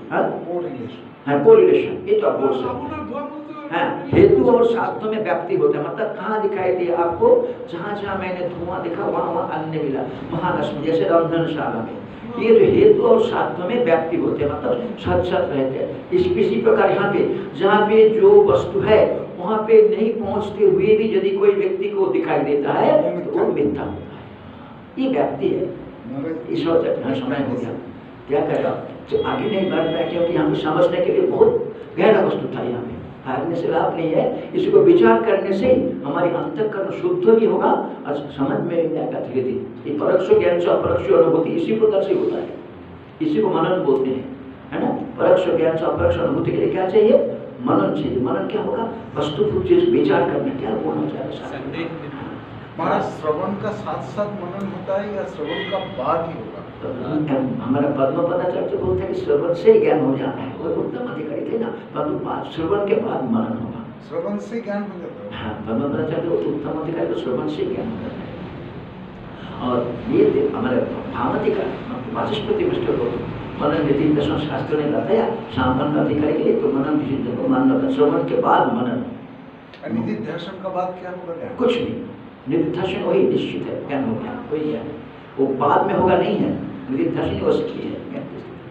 हाँ कोरिलेशन, ये तो आप बोल सकते हैं। हाँ हेतु और साध्य में व्याप्ति होता है मतलब कहाँ दिखाई दिया आपको? जहाँ जहाँ मैंने धुआं देखा वहाँ वहाँ अन्य मिला, महालक्ष्मी जैसे रंधनशाला में। ये जो हेतु और साध्य में व्याप्ति होते हैं मतलब सच सच रहते हैं। इस इसी प्रकार यहाँ पे जहाँ पे जो वस्तु है वहाँ पे नहीं पहुँचते हुए भी यदि कोई व्यक्ति को दिखाई देता है तो वो मिथ्या होता है। ये व्याप्ति है। इस वजह समय हो गया क्या करेगा तो आगे नहीं बढ़ पाए क्योंकि यहाँ पे समझने के लिए बहुत गहरा वस्तु था। यहाँ पे भागने से लाभ नहीं है, इसी को विचार करने से हमारी अंतःकरण शुद्ध भी होगा और समझ में आएगा धीरे धीरे। ये परोक्ष ज्ञान से अपरोक्ष अनुभूति इसी प्रकार से होता है, इसी को मनन बोलते हैं, है ना। परोक्ष ज्ञान से अपरोक्ष अनुभूति के लिए क्या चाहिए? मनन चाहिए। मनन क्या होगा? वस्तुभूत चीज विचार करना, क्या बोलना चाहिए। हमारा श्रवण का साथ साथ मनन होता है या श्रवण का बाद ही होगा? हमारा पद्म पदाचार्य बोलते हैं कि श्रवण से ही ज्ञान हो जाता है, वो उत्तम अधिकारी थे ना, परंतु श्रवण के बाद मनन होगा। श्रवण से ज्ञान हो जाता है। हाँ पद्म पदाचार्य उत्तम अधिकारी तो श्रवण से ज्ञान हो जाता है। और ये हमारे भावती का वाचस्पति मिस्टर को मनन विधि दर्शन शास्त्र ने बताया सामान्य अधिकारी के लिए तो मनन विधि को मानना था, श्रवण के बाद मनन। निधिध्यासन का बाद क्या होगा? कुछ नहीं, निधिध्यासन वही निश्चित है, ज्ञान हो गया वही है, वो बाद में होगा नहीं है। निधिध्यासन वस्तु है।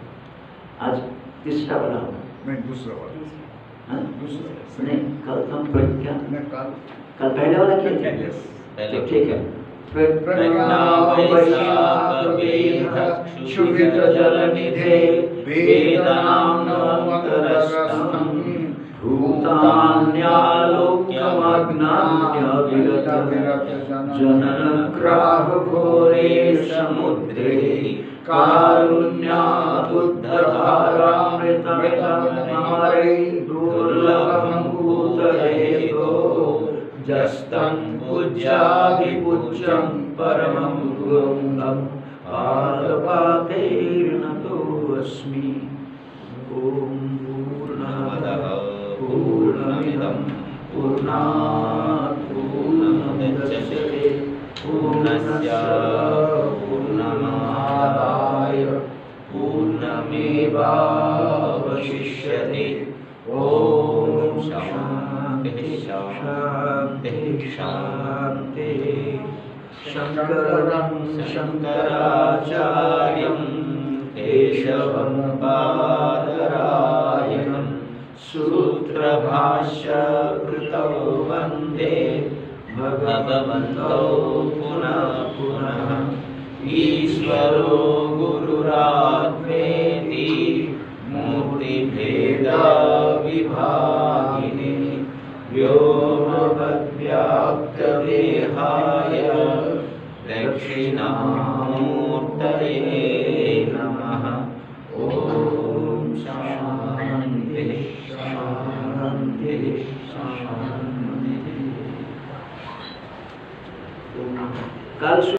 आज तीसरा वाला होगा नहीं दूसरा वाला दूसरा नहीं कल हम क्या कल कल पहले वाला क्या पहले ठीक है। जननग्राह घोरे समुद्रे कारुण्यादुद्धधारामृतमिदमारे दुर्लभं भूतहेतो जस्तं पूज्याभिपूज्यं परमं गुरुं पादपातेर्नतोऽस्मि। पूर्णात् पूर्णमुदच्यते पूर्णस्य पूर्णमादाय पूर्णमेवावशिष्यते। ॐ शान्तिः शान्तिः शान्तिः। शङ्करं शङ्कराचार्यं केशवं बादरायणं सूत्रभाष्यकृतौ वन्दे भगवन्तौ पुनः पुनः। ईश्वरो गुरुरात्मेति मूर्तिभेदविभागिने व्योमवद्व्याप्तदेहाय दक्षिणामूर्तये नमः। ॐ शान्तिः शान्तिः शान्तिः। कल